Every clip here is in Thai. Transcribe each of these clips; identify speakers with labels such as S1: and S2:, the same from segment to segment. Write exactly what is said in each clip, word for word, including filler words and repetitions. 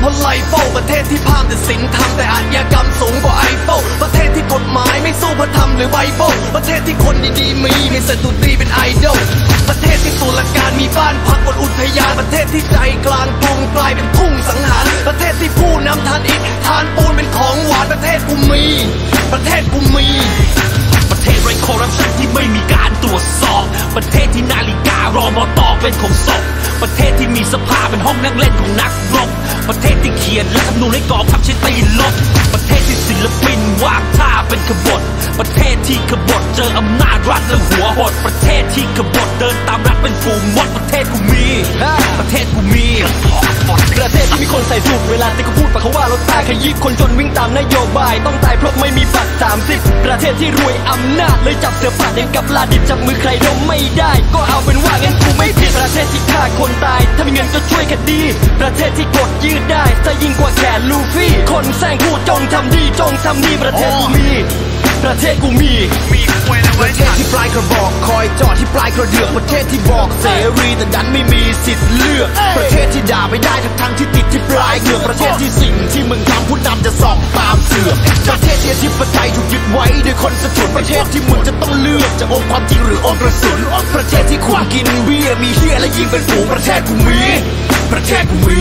S1: เพราะไลโฟประเทศที่พามแต่ศีลธรรมแต่อาชญากรรมสูงกว่าไอโฟประเทศที่กฎหมายไม่สู้พระธรรมหรือไบเบิลประเทศที่คนดีๆมีมีสตุตีเป็นไอดอลประเทศที่ตุลาการมีบ้านพักบนอุทยานประเทศที่ใจกลางกรุงกลายเป็นทุ่งสังหารประเทศที่ผู้นำทานอิฐทานปูนเป็นของหวานประเทศกูมีประเทศกูมี
S2: ประเทศไร้คอร์รัปชันที่ไม่มีการตรวจสอบประเทศที่นาฬิการอมตเป็นของศพประเทศที่มีสภาเป็นห้องนั่งเล่นของนักรบประเทศที่เขียนรัฐธรรมนูญให้กองทัพใช้ตีลบประเทศที่ศิลปินวางท่าเป็นขบฏประเทศที่ขบฏเจออำนาจรัฐและหัวหดประเทศที่ขบฏเดินตามรัฐเป็นฝูงมดประเทศกูมีประเทศกูมี
S3: ประเทศที่มีคนใส่สูทเวลาที่เขาพูดปากเขาว่ารถตายขยี้คนจนวิ่งตามนโยบายต้องตายเพราะไม่มีบัตรสามสิบประเทศที่รวยอำนาจเลยจับเสือป่าเด็กกับลาดิบจับมือใครล้มไม่ได้ก็เอาเป็นว่างั้นกูไม่ผิดประเทศที่ฆ่าคนตายถ้ามีเงินก็ช่วยคดีประเทศที่กดยืดได้ซะยิ่งกว่าแขนลูฟี่คนแซงพูดจงทำดีจงทำดีประเทศกูมีประเทศกูมี
S1: ประเทศที่ปลายกระบอกคอยจอดที่ปลายกระเดือกประเทศที่บอกเสรีแต่ดันไม่มีสิทธิ์เลือกประเทศที่ด่าไม่ได้ทั้งทั้งที่ติดที่ปลายเหงือกประเทศที่สิ่งที่มึงทำผู้นำจะสอบตามเสือกประเทศที่อธิปไตยถูกยึดไว้ด้วยคนสะทุนประเทศที่มึงจะต้องเลือกจะองค์ความจริงหรือองค์กระสุนประเทศที่คุณกินเบียร์มีเหี้ยและยิงเป็นฝูงประเทศกูมีประเทศกูมี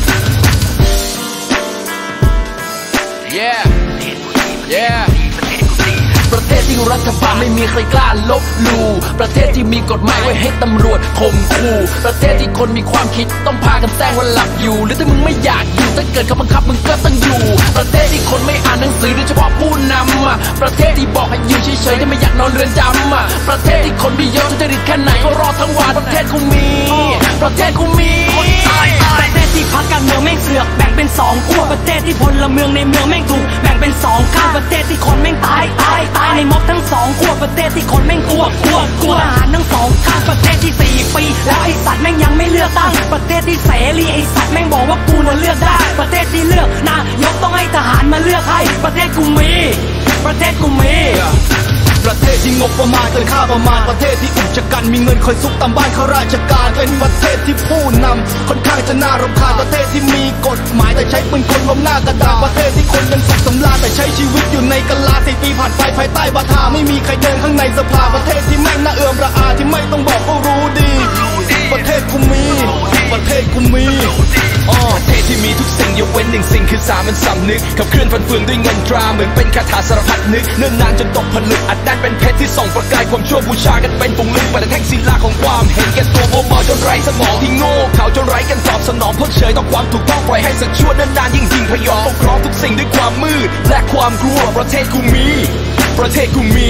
S1: yeah yeahประเทศที่รัฐบาลไม่มีใครกล้าลบหลู่ประเทศที่มีกฎหมายไว้ให้ตำรวจข่มขู่ประเทศที่คนมีความคิดต้องพากันแซงว่าหลับอยู่หรือถ้ามึงไม่อยากอยู่ถ้าเกิดเขาบังคับมึงก็ต้องอยู่ประเทศที่คนไม่อ่านหนังสือโดยเฉพาะผู้นำอ่ะประเทศที่บอกให้อยู่เฉยๆถ้าไม่อยากนอนเรือนจำอ่ะประเทศที่คนมีเยอะทุจริตแค่ไหนก็รอทั้งวันประเทศกูมีประเทศกูมี
S2: ประเทศที่พรรคการเมืองแม่งเสือกแบ่งเป็นสองขั้วประเทศที่พลเมืองในเมืองแม่งถูกแบ่งเป็นสองข้างประเทศที่คนแม่งตายตายตายในม็อบทั้งสองขั้วประเทศที่คนแม่งกลัวกลัวกลัวทหารทั้งสองข้างประเทศที่สี่ปีแล้วไอสัตว์แม่งยังไม่เลือกตั้งประเทศที่เสรีไอสัตว์แม่งบอกว่ากูน่ะเลือกได้ประเทศที่เลือกนายกต้องให้ทหารมาเลือกให้ประเทศกูมีประเทศกูมี
S1: ประเทศที่งบประมาณเกินค่าประมาณประเทศที่อุกชะกันมีเงินคอยซุกตามบ้านข้าราชการเป็นประเทศที่ผู้นำค่อนข้างจะน่ารำคาญประเทศที่มีกฎหมายแต่ใช้ปืนกลล้มหน้ากระดาษประเทศที่คนยังสุขสำราญแต่ใช้ชีวิตอยู่ในกะลาสี่ปีผ่านไปภายใต้บาทาไม่มีใครเดินข้างในสภาประเทศที่แม่งน่าเอื่อมระอาที่ไม่ต้องบอกก็รู้ดีประเทศกูมีประเทศกูมี
S3: ประเทศที่มีทุกสิ่งยกเว้นหนึ่งสิ่งคือสามัญสำนึกขับเคลื่อนฟันเฟืองด้วยเงินตราเหมือนเป็นคาถาสารพัดนึกเนิ่นนานจนตกผลึกอัดแน่นเป็นเพชรที่ส่องประกายความชั่วบูชากันเป็นฝูงลึกแต่แท่งศิลาของความเห็นแก่ตัวโมมอจนไร้สมองที่โง่เขาจนไร้กันตอบสนองเพิกเฉยต่อความถูกต้องปล่อยให้สักชั่วเนิ่นนานยิ่งยิ่งพยองปกครองทุกสิ่งด้วยความมืดและความกลัวประเทศกูมีประเทศกูมี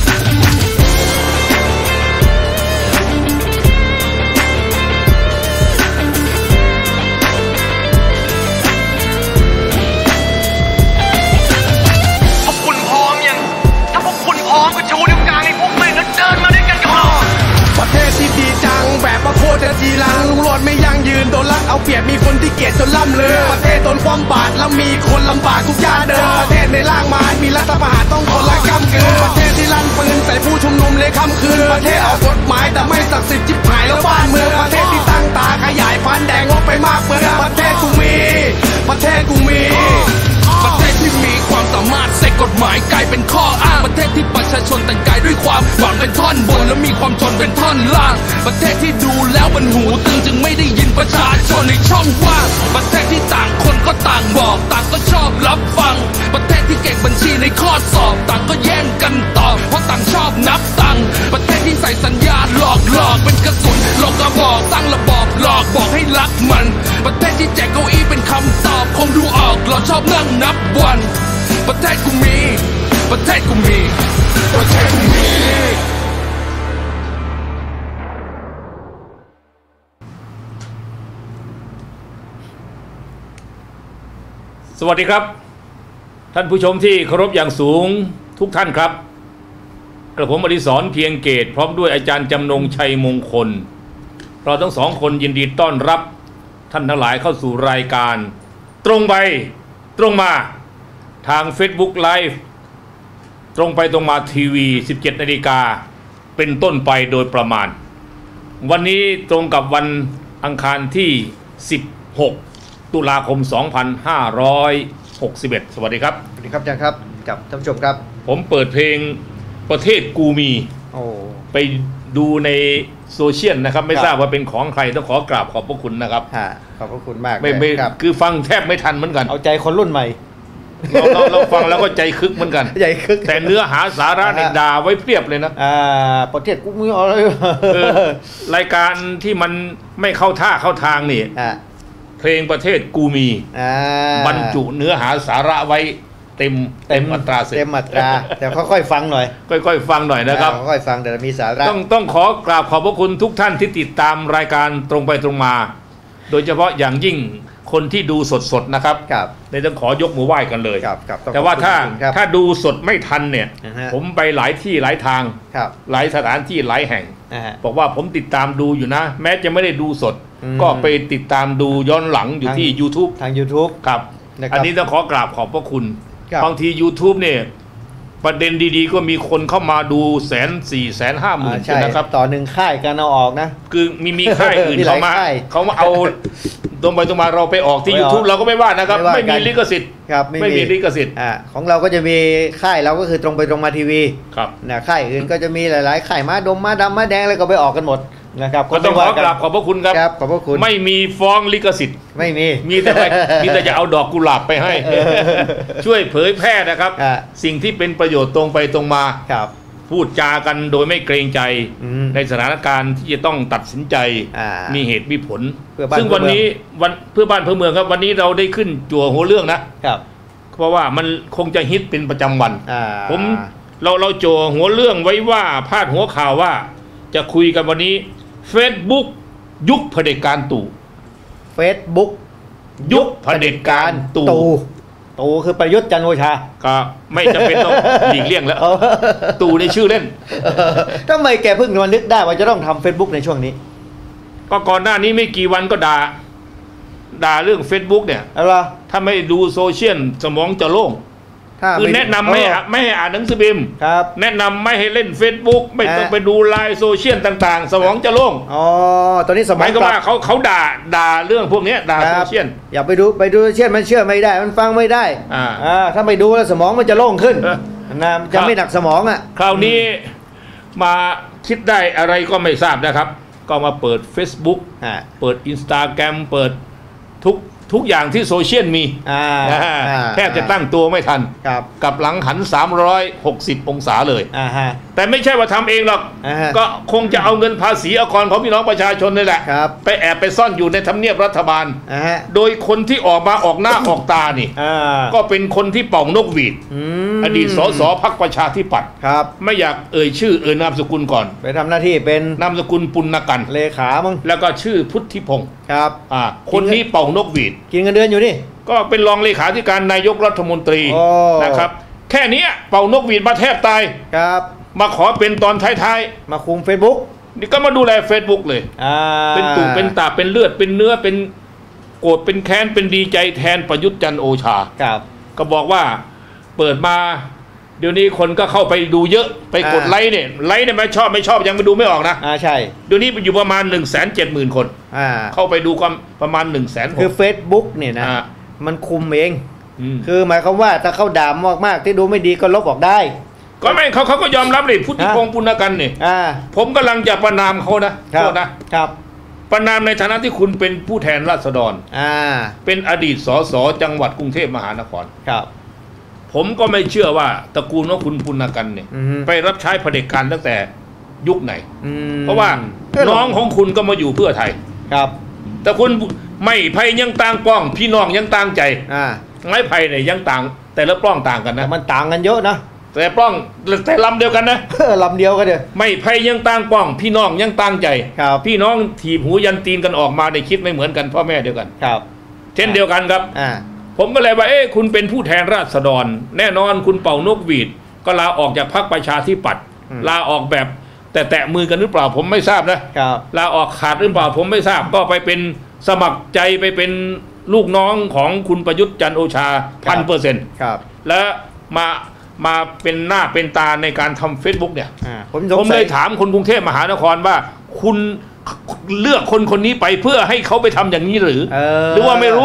S1: ประเทศที่ดีจังแบบว่าโคตรจะจีรังลุงรอดไม่ยั่งยืนโดนลักเอาเปรียบมีคนที่เกลียดจนล่ำเลือประเทศโดนความบาดแล้วมีคนลำบากทุกย่าเดินประเทศในล่างไม้มีรัฐประหารต้องคนละกำกืนประเทศที่ลั่นปืนใส่ผู้ชุมนุมเลยค่ำคืนประเทศออกกฎหมายแต่ไม่ศักดิ์สิทธิ์จิบหายแล้วบ้านเมืองประเทศที่ตั้งตาขยายพันธุ์แดงงบไปมากเมืองประเทศกูมีประเทศกูมีประเทศที่มีความสามารถเสกกฎหมายกลายเป็นข้ออ้างประเทศที่ประชาชนแต่งกายด้วยความหวังเป็นท่อนบนและมีความจนเป็นท่อนล่างประเทศที่ดูแล้วมันหูตึงจึงไม่ได้ยินประชาชนในช่องว่างประเทศที่ต่างคนก็ต่างบอกต่างก็ชอบรับฟังประเทศที่เก่งบัญชีในข้อสอบต่างก็แย่งกันตอบเพราะต่างชอบนับตังค์ประเทศที่ใส่สัญญาหลอกหลอกเป็นกระสุนหลอกกระบอกตั้งระบอบหลอกบอกให้รักมันประเทศที่แจกเก้าอี้เป็นคำตอบคงดูออกเราชอบนั่งนับวันประเทศกูมีประเทศกูมีประเทศกูมี
S4: สวัสดีครับท่านผู้ชมที่เคารพอย่างสูงทุกท่านครับกระผมอดิศรเพียงเกตพร้อมด้วยอาจารย์จำนงชัยมงคลเราทั้งสองคนยินดีต้อนรับท่านทั้งหลายเข้าสู่รายการตรงไปตรงมาทาง Facebook Live ตรงไปตรงมาทีวี สิบเจ็ดนาฬิกาเป็นต้นไปโดยประมาณวันนี้ตรงกับวันอังคารที่สิบหกตุตุลาคม สองพันห้าร้อยหกสิบเอ็ด สวัสดีครับ
S5: สวัสดีครับอาจารย์ครับกับท่านผู้ชมครับ
S4: ผมเปิดเพลงประเทศกูมี
S5: โอ้
S4: ไปดูในโซเชียลนะครับไม่ทราบว่าเป็นของใครต้องขอกราบขอบพระคุณนะครับ
S5: ขอบพระคุณมาก
S4: ไม่ไม่คือฟังแทบไม่ทันเหมือนกัน
S5: เอาใจคนรุ่นใหม่
S4: เราเราเราฟังแล้วก็ใจคึกเหมือนกัน
S5: ใจคึก
S4: แต่เนื้อหาสาระเนี่ยด่าไว้เพียบเลยนะ
S5: อ่าประเทศกูมีอะไร
S4: รายการที่มันไม่เข้าท่าเข้าทางนี่เพลงประเทศกูมีบรรจุเนื้อหาสาระไว้เต็มเต็มอัตรา
S5: เต็มอัตราแต่ค่อยๆฟังหน่อย
S4: ค่อยๆฟังหน่อยนะครับ
S5: ค่อยๆฟังแต่มีสาระ
S4: ต้องต้องขอกราบขอบพระคุณทุกท่านที่ติดตามรายการตรงไปตรงมาโดยเฉพาะอย่างยิ่งคนที่ดูสดๆนะครับในต้องขอยกมือไหว้กันเลยแต่ว่าถ้าถ้าดูสดไม่ทันเนี่ยผมไปหลายที่หลายทางหลายสถานที่หลายแห่งบอกว่าผมติดตามดูอยู่นะแม้จะไม่ได้ดูสดก็ไปติดตามดูย้อนหลังอยู่ที่ YouTube
S5: ทาง YouTube
S4: ครับอันนี้ต้องขอกราบขอบพระคุณบางที YouTube เนี่ยประเด็นดีๆก็มีคนเข้ามาดูแสนสี่แสนห้าหมื่นนะครับ
S5: ต่อหนึ่งค่ายการเอาออกนะ
S4: คือมีมีค่ายอื่นเขามาเขามาเอาตรงไปตรงมาเราไปออกที่ YouTube เราก็ไม่ว่านะครับไม่มีลิขสิทธิ์ไม่มีลิขสิทธิ์
S5: ของเราก็จะมีค่ายเราก็คือตรงไปตรงมาทีวี
S4: ครับ
S5: นะค่ายอื่นก็จะมีหลายๆค่ายม้าดมม้าดำม้าแดงอะไรก็ไปออกกันหมดนะครับ
S4: ก็ต้องขอกราบขอบพระคุณครับ
S5: ขอบพระคุณ
S4: ไม่มีฟ้องลิขสิทธิ์
S5: ไม่มี
S4: มีแต่มีแต่จะเอาดอกกุหลาบไปให้ช่วยเผยแพร่นะครับสิ่งที่เป็นประโยชน์ตรงไปตรงมาพูดจากันโดยไม่เกรงใจในสถานการณ์ที่จะต้องตัดสินใจมีเหตุมีผลซึ่งวันนี้วันเพื่อบ้านเพื่อเมืองครับวันนี้เราได้ขึ้นจั่วหัวเรื่องนะครับเพราะว่ามันคงจะฮิตเป็นประจำวันผมเราเราจั่วหัวเรื่องไว้ว่าพาดหัวข่าวว่าจะคุยกันวันนี้ Facebook ยุคเผด็จการตู่
S5: Facebook
S4: ยุคเผด็จการตู่
S5: ตู่คือประยุทธ์จันทร์โอชา
S4: ก็ไม่จำเป็นต้องหลีกเลี่ยงแล้วตู่ในชื่อเล่น
S5: ทำไมแกเพิ่งมานึกได้ว่าจะต้องทำ Facebook ในช่วงนี้
S4: ก็ก่อนหน้านี้ไม่กี่วันก็ด่าด่าเรื่อง Facebook เนี่ย
S5: อะไร
S4: ถ้าไม่ดูโซเชียลสมองจะโล่งคือแนะนำไม่ไม่ให้อ่านหนังสือพิมพ์แนะนำไม่ให้เล่น Facebook ไม่ต้องไปดูไลน์โซเชียลต่างๆสมองจะโล่ง
S5: อ๋อตอนนี้สมอง
S4: ก็ว่าเขาเขาด่าด่าเรื่องพวกนี้ด่าโซเชียล
S5: อย่าไปดูไปดูโซเชียลมันเชื่อไม่ได้มันฟังไม่ได้อ่าถ้าไม่ดูแล้วสมองมันจะโล่งขึ้นนะจะไม่หนักสมองอ่ะ
S4: คราวนี้มาคิดได้อะไรก็ไม่ทราบนะครับก็มาเปิด Facebook เปิด Instagram เปิดทุกทุกอย่างที่โซเชียลมีแทบจะตั้งตัวไม่ทันกับหลังหันสามร้อยหกสิบองศาเลยแต่ไม่ใช่ว่าทำเองหรอกก็คงจะเอาเงินภาษีอากรของพี่น้องประชาชนนี่แหละไปแอบไปซ่อนอยู่ในทำเนียบรัฐบาลโดยคนที่ออกมาออกหน้าออกตานี่ก็เป็นคนที่เป่านกหวีดอดีตสสพรรคประชาธิปัตย์ไม่อยากเอ่ยชื่อเอ่ยนามสกุลก่อน
S5: ไปทำหน้าที่เป็น
S4: นามสกุลปุณกัน
S5: เลขามั้ง
S4: แล้วก็ชื่อพุทธิพงศ์
S5: ครับ
S4: คนนี้เป่านกหวีด
S5: กินเงินเดือนอยู่นี่
S4: ก็เป็นรองเลขาธิการนายกรัฐมนตรีนะครับแค่นี้เป่านกหวีดมาแทบตาย
S5: ครับ
S4: มาขอเป็นตอนท้าย
S5: ๆมาคุม Facebook
S4: นี่ก็มาดูแล Facebook เลยเป็นตุ่มเป็นตาเป็นเลือดเป็นเนื้อเป็นโกรธเป็นแค้นเป็นดีใจแทนประยุทธ์จันทร์โอชา
S5: ครับ
S4: ก็บอกว่าเปิดมาเดี๋ยวนี้คนก็เข้าไปดูเยอะไปกดไลค์เนี่ยไลค์เนี่ยไม่ชอบไม่ชอบยังไปดูไม่ออกนะ
S5: อ่าใช่
S4: เดี๋ยวนี้อยู่ประมาณ หนึ่งแสนเจ็ดหมื่น คนเข้าไปดูความประมาณ หนึ่งแสน
S5: คือ Facebook เนี่ยนะมันคุมเองคือหมายความว่าถ้าเขาด่ามากๆที่ดูไม่ดีก็ลบออกได้
S4: ก็ไม่เขาเขาก็ยอมรับเลยพุทธิพงศ์ปุณกันเนี่ยผมกำลังจะประนามเขานะโทษนะครับประนามในฐานะที่คุณเป็นผู้แทนราษฎรเป็นอดีตสสจังหวัดกรุงเทพมหานคร
S5: ครับ
S4: ผมก็ไม่เชื่อว่าตระกูลของคุณปุณกันเนี่ยไปรับใช้เผด็จการตั้งแต่ยุคไหนเพราะว่าน้องของคุณก็มาอยู่เพื่อไทย
S5: ครับ
S4: แต่คุณไม่ไพ่ยังต่างป้องพี่น้องยังต่างใจไม้ไพ่เนี่ยยังต่างแต่ละป้องต่างกันนะ
S5: มันต่างกันเยอะนะ
S4: แต่ป้องแต่ลำเดียวกันนะ
S5: ลำเดียวกันเดียว
S4: ไม่ไพ่ยังต่างป้องพี่น้องยังต่างใจพี่น้องถีบหูยันตีนกันออกมาในคิดไม่เหมือนกันพ่อแม่เดียวกัน
S5: ครับ
S4: เช่นเดียวกันครับผมก็เลยว่าเอ๊ะคุณเป็นผู้แทนราษฎรแน่นอนคุณเป่านกหวีดก็ลาออกจากพรรคประชาธิปัตย์ลาออกแบบแต่แตะมือกันหรือเปล่าผมไม่ทราบนะลาออกขาดหรือเปล่าผมไม่ทราบก็ไปเป็นสมัครใจไปเป็นลูกน้องของคุณประยุทธ์จันทร์โอชาพันเปอร์เซ็นต์แล้วมามาเป็นหน้าเป็นตาในการทำ Facebook เนี่ยผมผมเลยถามคนกรุงเทพมหานครว่าคุณเลือกคนคนนี้ไปเพื่อให้เขาไปทำอย่างนี้หรือหรือว่าไม่รู้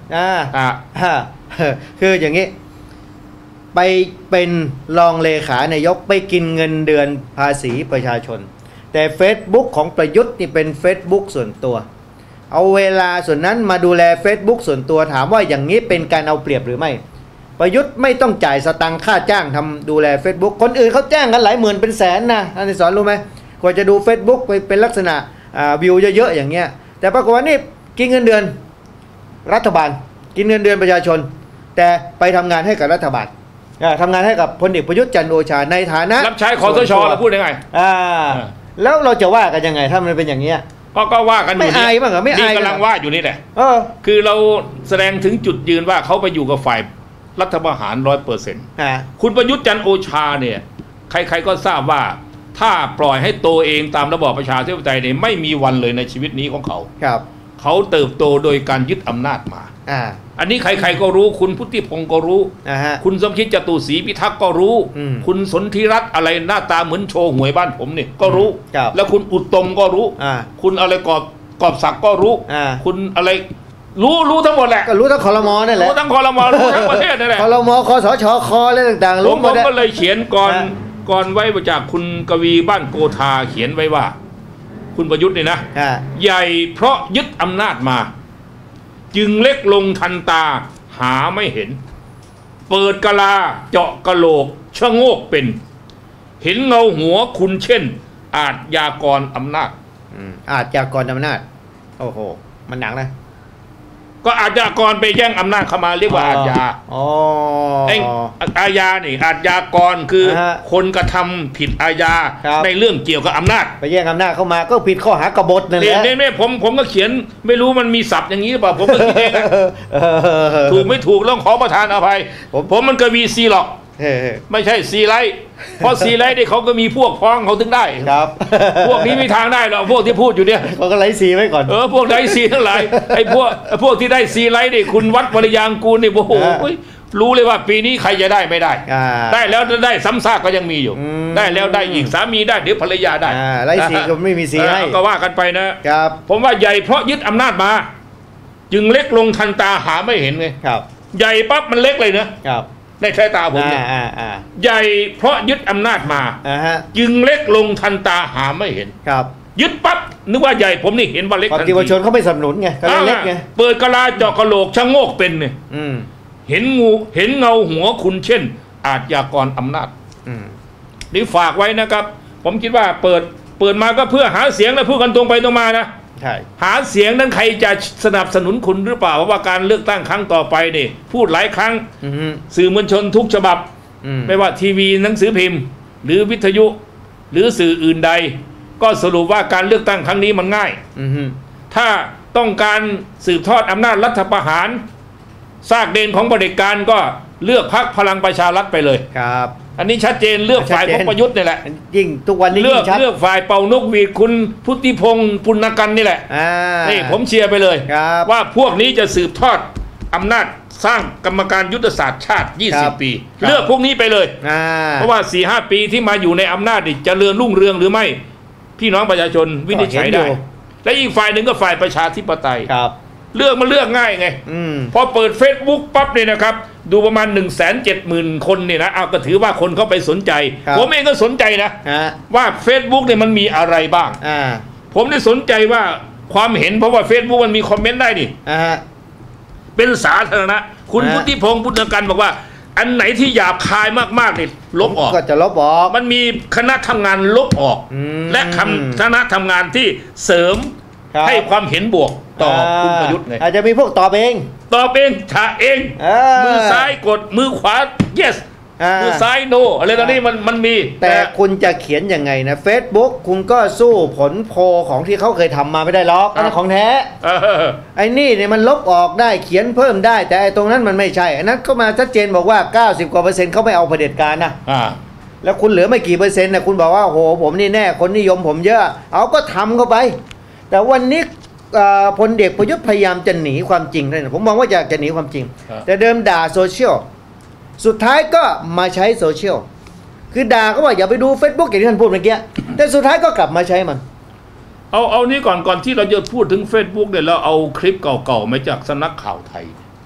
S5: อ่า
S4: อ่า
S5: อ่าคืออย่างนี้ไปเป็นรองเลขานายกไปกินเงินเดือนภาษีประชาชนแต่ Facebook ของประยุทธ์นี่เป็น Facebook ส่วนตัวเอาเวลาส่วนนั้นมาดูแล Facebook ส่วนตัวถามว่าอย่างนี้เป็นการเอาเปรียบหรือไม่ประยุทธ์ไม่ต้องจ่ายสตังค์ค่าจ้างทำดูแล Facebook คนอื่นเขาจ้างกันหลายหมื่นเป็นแสนนะท่านสอนรู้ไหมกว่าจะดู Facebook ไปเป็นลักษณะวิวเยอะๆอย่างเงี้ยแต่ปรากฏว่านี่กินเงินเดือนรัฐบาลกินเงินเดือนประชาชนแต่ไปทำงานให้กับรัฐบาลทำงานให้กับพลเอกประยุทธ์จันทร์โอชาในฐานะ
S4: รับใช้คสชเราพูดยังไง
S5: อ่าแล้วเราจะว่ากันยังไงถ้ามันเป็นอย่างเงี้ย
S4: ก็ก็ว่ากันอยู่
S5: ไม่อายบ้างเหรอไม่อาย
S4: กำลังว่าอยู่นี่แหละ
S5: เออ
S4: คือเราแสดงถึงจุดยืนว่าเขาไปอยู่กับฝ่ายรัฐประหารร้อยเปอร์เซ็นต์คุณประยุทธ์จันทร์โอชาเนี่ยใครๆก็ทราบว่าถ้าปล่อยให้โตเองตามระบอบประชาธิปไตยเนี่ยไม่มีวันเลยในชีวิตนี้ของเขา
S5: ครับ
S4: เขาเติบโตโดยการยึดอำนาจมา
S5: อ่า
S4: อันนี้ใครๆก็รู้คุณพุทธิพงศ์ก็รู้คุณสมคิดจตุศรีพิทักษ์ก็รู้คุณสนธิรัตน์อะไรหน้าตาเหมือนโชว์หวยบ้านผมเนี่ยก็รู้แล้วคุณอุตตมก็รู้คุณอะไรกอบกอบศักดิ์ก็รู้คุณอะไรรู้รู้ทั้งหมดแหละ
S5: ก็รู้ทั้งครม.นั่นแหละ
S4: รู้ทั้งครม.รู้ทั้งประเทศนั่นแหละ
S5: ครม.คสชคอะไรต่างๆ
S4: รู้หมดผมก็เลยเขียนก่อนก่อนไว้จากคุณกวีบ้านโกธาเขียนไว้ว่าคุณประยุทธ์เนี่ยนะใหญ่เพราะยึดอำนาจมาจึงเล็กลงทันตาหาไม่เห็นเปิดกะลาเจาะกะโหลกชะโงกเป็นเห็นเงาหัวคุณเช่นอาชญากรอำนาจ
S5: อาชญากรอำนาจโอ้โหมันหนักนะ
S4: ก็อาชญากรไปแย่งอำนาจเข้ามาเรียกว่าอาชญา
S5: อ๋อ
S4: ไอ้อาญานี่อาชญากรคือคนกระทำผิดอาญาในเรื่องเกี่ยวกับอำนาจ
S5: ไปแย่งอำนาจเข้ามาก็ผิดข้อหากบฏนั่นแหละ
S4: เนี่ยผมผมก็เขียนไม่รู้มันมีศัพท์อย่างนี้หรือเปล่าผมก็คิดเองถูกไม่ถูกต้องขอประทานอภัยผมมันก็มีซีหรอกไม่ใช่ซีไลท์เพราะซีไลท์เนี่ยเขาก็มีพวกพ้องเขาถึงได้
S5: ครับ
S4: พวกนี้ไม่ทางได้หรอกพวกที่พูดอยู่เนี่ย
S5: เขาก็ไลท์ซีไว้ก่อน
S4: เออพวกไลท์ซีทั้งหลายไอ้พวกพวกที่ได้ซีไลท์นี่คุณวัดวรยางกูลนี่โอ้โหรู้เลยว่าปีนี้ใครจะได้ไม่ได้ได้แล้วได้ซ้ำซากก็ยังมีอยู่ได้แล้วได้อีกสามีได้เดี๋ยวภรรยาได้
S5: ไลท์ซีก็ไม่มีซีให้
S4: ก็ว่ากันไปนะครับผมว่าใหญ่เพราะยึดอำนาจมาจึงเล็กลงทันตาหาไม่เห็นไง
S5: ครับ
S4: ใหญ่ปั๊บมันเล็กเลยนะครับในสายตาผมเนี่ยใหญ่เพราะยึดอำนาจมาจึงเล็กลงทันตาหาไม่เห็น
S5: ครับ
S4: ยึดปั๊บนึกว่าใหญ่ผมนี่เห็นว่าเล็ก
S5: ทันทีประชาชนเขาไม่สนับสนุนไงก็เล็กไง
S4: เปิดกะลาเจาะกะโหลกชะโงกเป็นเนี่ยเห็นงูเห็นเงาหัวคุณเช่นอาชญากรอำนาจนี่ฝากไว้นะครับ ผมคิดว่าเปิดเปิดมาก็เพื่อหาเสียงและพูดกันตรงไปตรงมานะหาเสียงนั้นใครจะสนับสนุนคุณหรือเปล่าเพราะว่าการเลือกตั้งครั้งต่อไปนี่พูดหลายครั้งสื่อมวลชนทุกฉบับไม่ว่าทีวีหนังสือพิมพ์หรือวิทยุหรือสื่ออื่นใดก็สรุปว่าการเลือกตั้งครั้งนี้มันง่ายถ้าต้องการสืบทอดอำนาจรัฐประหารซากเด่นของเผด็จการก็เลือกพรรคพลังประชารัฐไปเลย
S5: ครับ
S4: อันนี้ชัดเจนเลือกฝ่ายของประยุทธ์นี่แหละ
S5: ยิ่งทุกวันนี้
S4: เลือกเลือกฝ่ายเป่านกหวีดคุณพุทธิพงศ์ปุณกันนี่แหละนี่ผมเชียร์ไปเลยว่าพวกนี้จะสืบทอดอำนาจสร้างกรรมการยุทธศาสตร์ชาติยี่สิบปีเลือกพวกนี้ไปเลยเพราะว่า สี่ห้า ปีที่มาอยู่ในอำนาจนี่เจริญรุ่งเรืองหรือไม่พี่น้องประชาชนวินิจฉัยได้และอีกฝ่ายหนึ่งก็ฝ่ายประชาธิปไตยเลือกมาเลือกง่ายไงพอเปิด Facebook ปั๊บเนี่ยนะครับดูประมาณ หนึ่งแสนเจ็ดหมื่น คนเนี่ยนะเอาก็ถือว่าคนเข้าไปสนใจผมเองก็สนใจนะว่า Facebook เนี่ยมันมีอะไรบ้างผมได้สนใจว่าความเห็นเพราะว่า Facebook มันมีคอมเมนต์ได้นี่เป็นสาธารณะคุณพุทธิพงศ์ปุณกันบอกว่าอันไหนที่หยาบคายมากๆนี่ลบออก
S5: ก็จะลบออก
S4: มันมีคณะทำงานลบออกและคณะทำงานที่เสริมให้ความเห็นบวกต่อคุณประยุทธ์ไง
S5: อาจจะมีพวกตอบเอง
S4: ตอบเองถ่าเองมือซ้ายกดมือขวา yes มือซ้าย no อะไรตอนนี้มันมันมี
S5: แต่คุณจะเขียนยังไงนะ Facebook คุณก็สู้ผลโพลของที่เขาเคยทำมาไม่ได้หรอกอันนั้นของแท้ไอ้นี่เนี่ยมันลบออกได้เขียนเพิ่มได้แต่ไอ้ตรงนั้นมันไม่ใช่อันนั้นก็มาชัดเจนบอกว่าเก้าสิบกว่าเปอร์เซ็นต์เขาไม่เอาเผด็จการนะแล้วคุณเหลือไม่กี่เปอร์เซ็นต์นะคุณบอกว่าโหผมนี่แน่คนนิยมผมเยอะเอาก็ทำเข้าไปแต่วันนี้พลเอกประยุทธ์พยายามจะหนีความจริงเลยผมมองว่าอยากจะหนีความจริงแต่เดิมด่าโซเชียลสุดท้ายก็มาใช้โซเชียลคือด่าก็ว่าอย่าไปดู Facebook อย่างที่ท่านพูดเมื่อกี้แต่สุดท้ายก็กลับมาใช้มัน
S4: เอาเอานี้ก่อนก่อนที่เราจะพูดถึง Facebook เนี่ยเราเอาคลิปเก่าๆมาจากสำนักข่าวไทย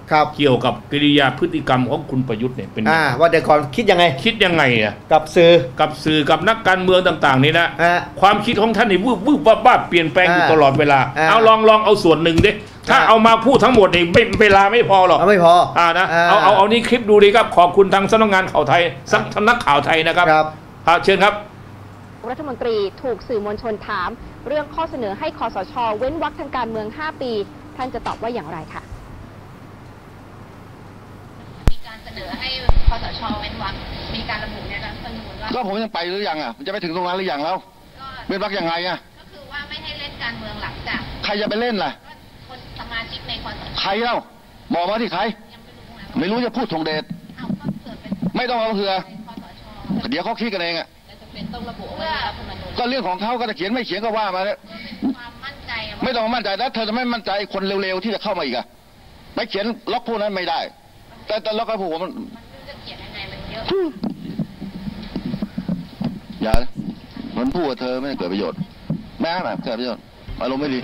S5: ครับ
S4: เกี่ยวกับกิริยาพฤติกรรมของคุณประยุทธ์เนี่ยเป็น
S5: อ่าว่าแต่ก่อนคิดยังไง
S4: คิดยังไงอ่ะ
S5: กับสื่อ
S4: กับสื่อกับนักการเมืองต่างๆนี่นะ
S5: อ่า
S4: ความคิดของท่านนี่วืบวืบวับวับเปลี่ยนแปลงอยู่
S5: อ่า
S4: ตลอดเวลา
S5: อ่า
S4: เอาลองลองเอาส่วนหนึ่งดิถ้า
S5: อ่า
S4: เอามาพูดทั้งหมดนี่ไม่เวลาไม่พอหรอก
S5: เอาไม่พอ
S4: อ่านะ
S5: อ่า
S4: เอาเอาเอานี่คลิปดูดีครับขอบคุณทางสำนักงานข่าวไทยสำนักข่าวไทยนะครับ
S5: ครับ
S4: ครับเชิญครับ
S6: รัฐมนตรีถูกสื่อมวลชนถาม เรื่องข้อเสนอให้คสช.เว้นวรรคทางการเมือง ห้า ปี ท่านจะตอบว่าอย่างไรคะ
S7: มีการเสนอให้คสช.เว้นวรรคมีการระบุในรัฐธรรมนูญว่า
S8: ก็ผมยังไปหรือยังอ่ะมันจะไปถึงตรงนั้นหรือยังแล้ว
S7: ก็
S8: เว้นวรรคยังไงอ่ะ
S7: ก็คือว่าไม่ให้เล่นการเมืองหลังจาก
S8: ใครจะไปเล่นล่ะ
S7: ก็คนสมาชิกในคสช.
S8: ใครเล่าบอกมาที่ใคร
S7: ยังไม่รู้นะ
S8: ไม่รู้จะพูดทงเดช
S7: เอาก็เกิดเป็น
S8: ไม่ต้องเอาเถื่อ
S7: คสช.
S8: เดี๋ยวเขาคิดกันเองอ่ะ
S7: จะเป็นต้องระบุไว้ในรัฐธรรมนูญ
S8: ก็เรื่องของเขาก็จะเขียนไม่เขียนก็ว่ามาแล้ว
S7: เป็นความมั่นใจอะว่า
S8: ไม่ต้องมามั่นใจแล้วเธอจะไม่มั่นใจคนเร็วๆที่จะเข้ามาอีกอ่ะไปเขียนล็อกพวกนั้นไม่ได้ แต่แต่ล็อกไอ้พวกมัน
S7: มันจะเขียนยังไงมันเยอะ
S8: อย่านะมันพูดกับเธอไม่ได้เกิดประโยชน์แม่แบบเกิดประโยชน์อารมณ์ไม่ดี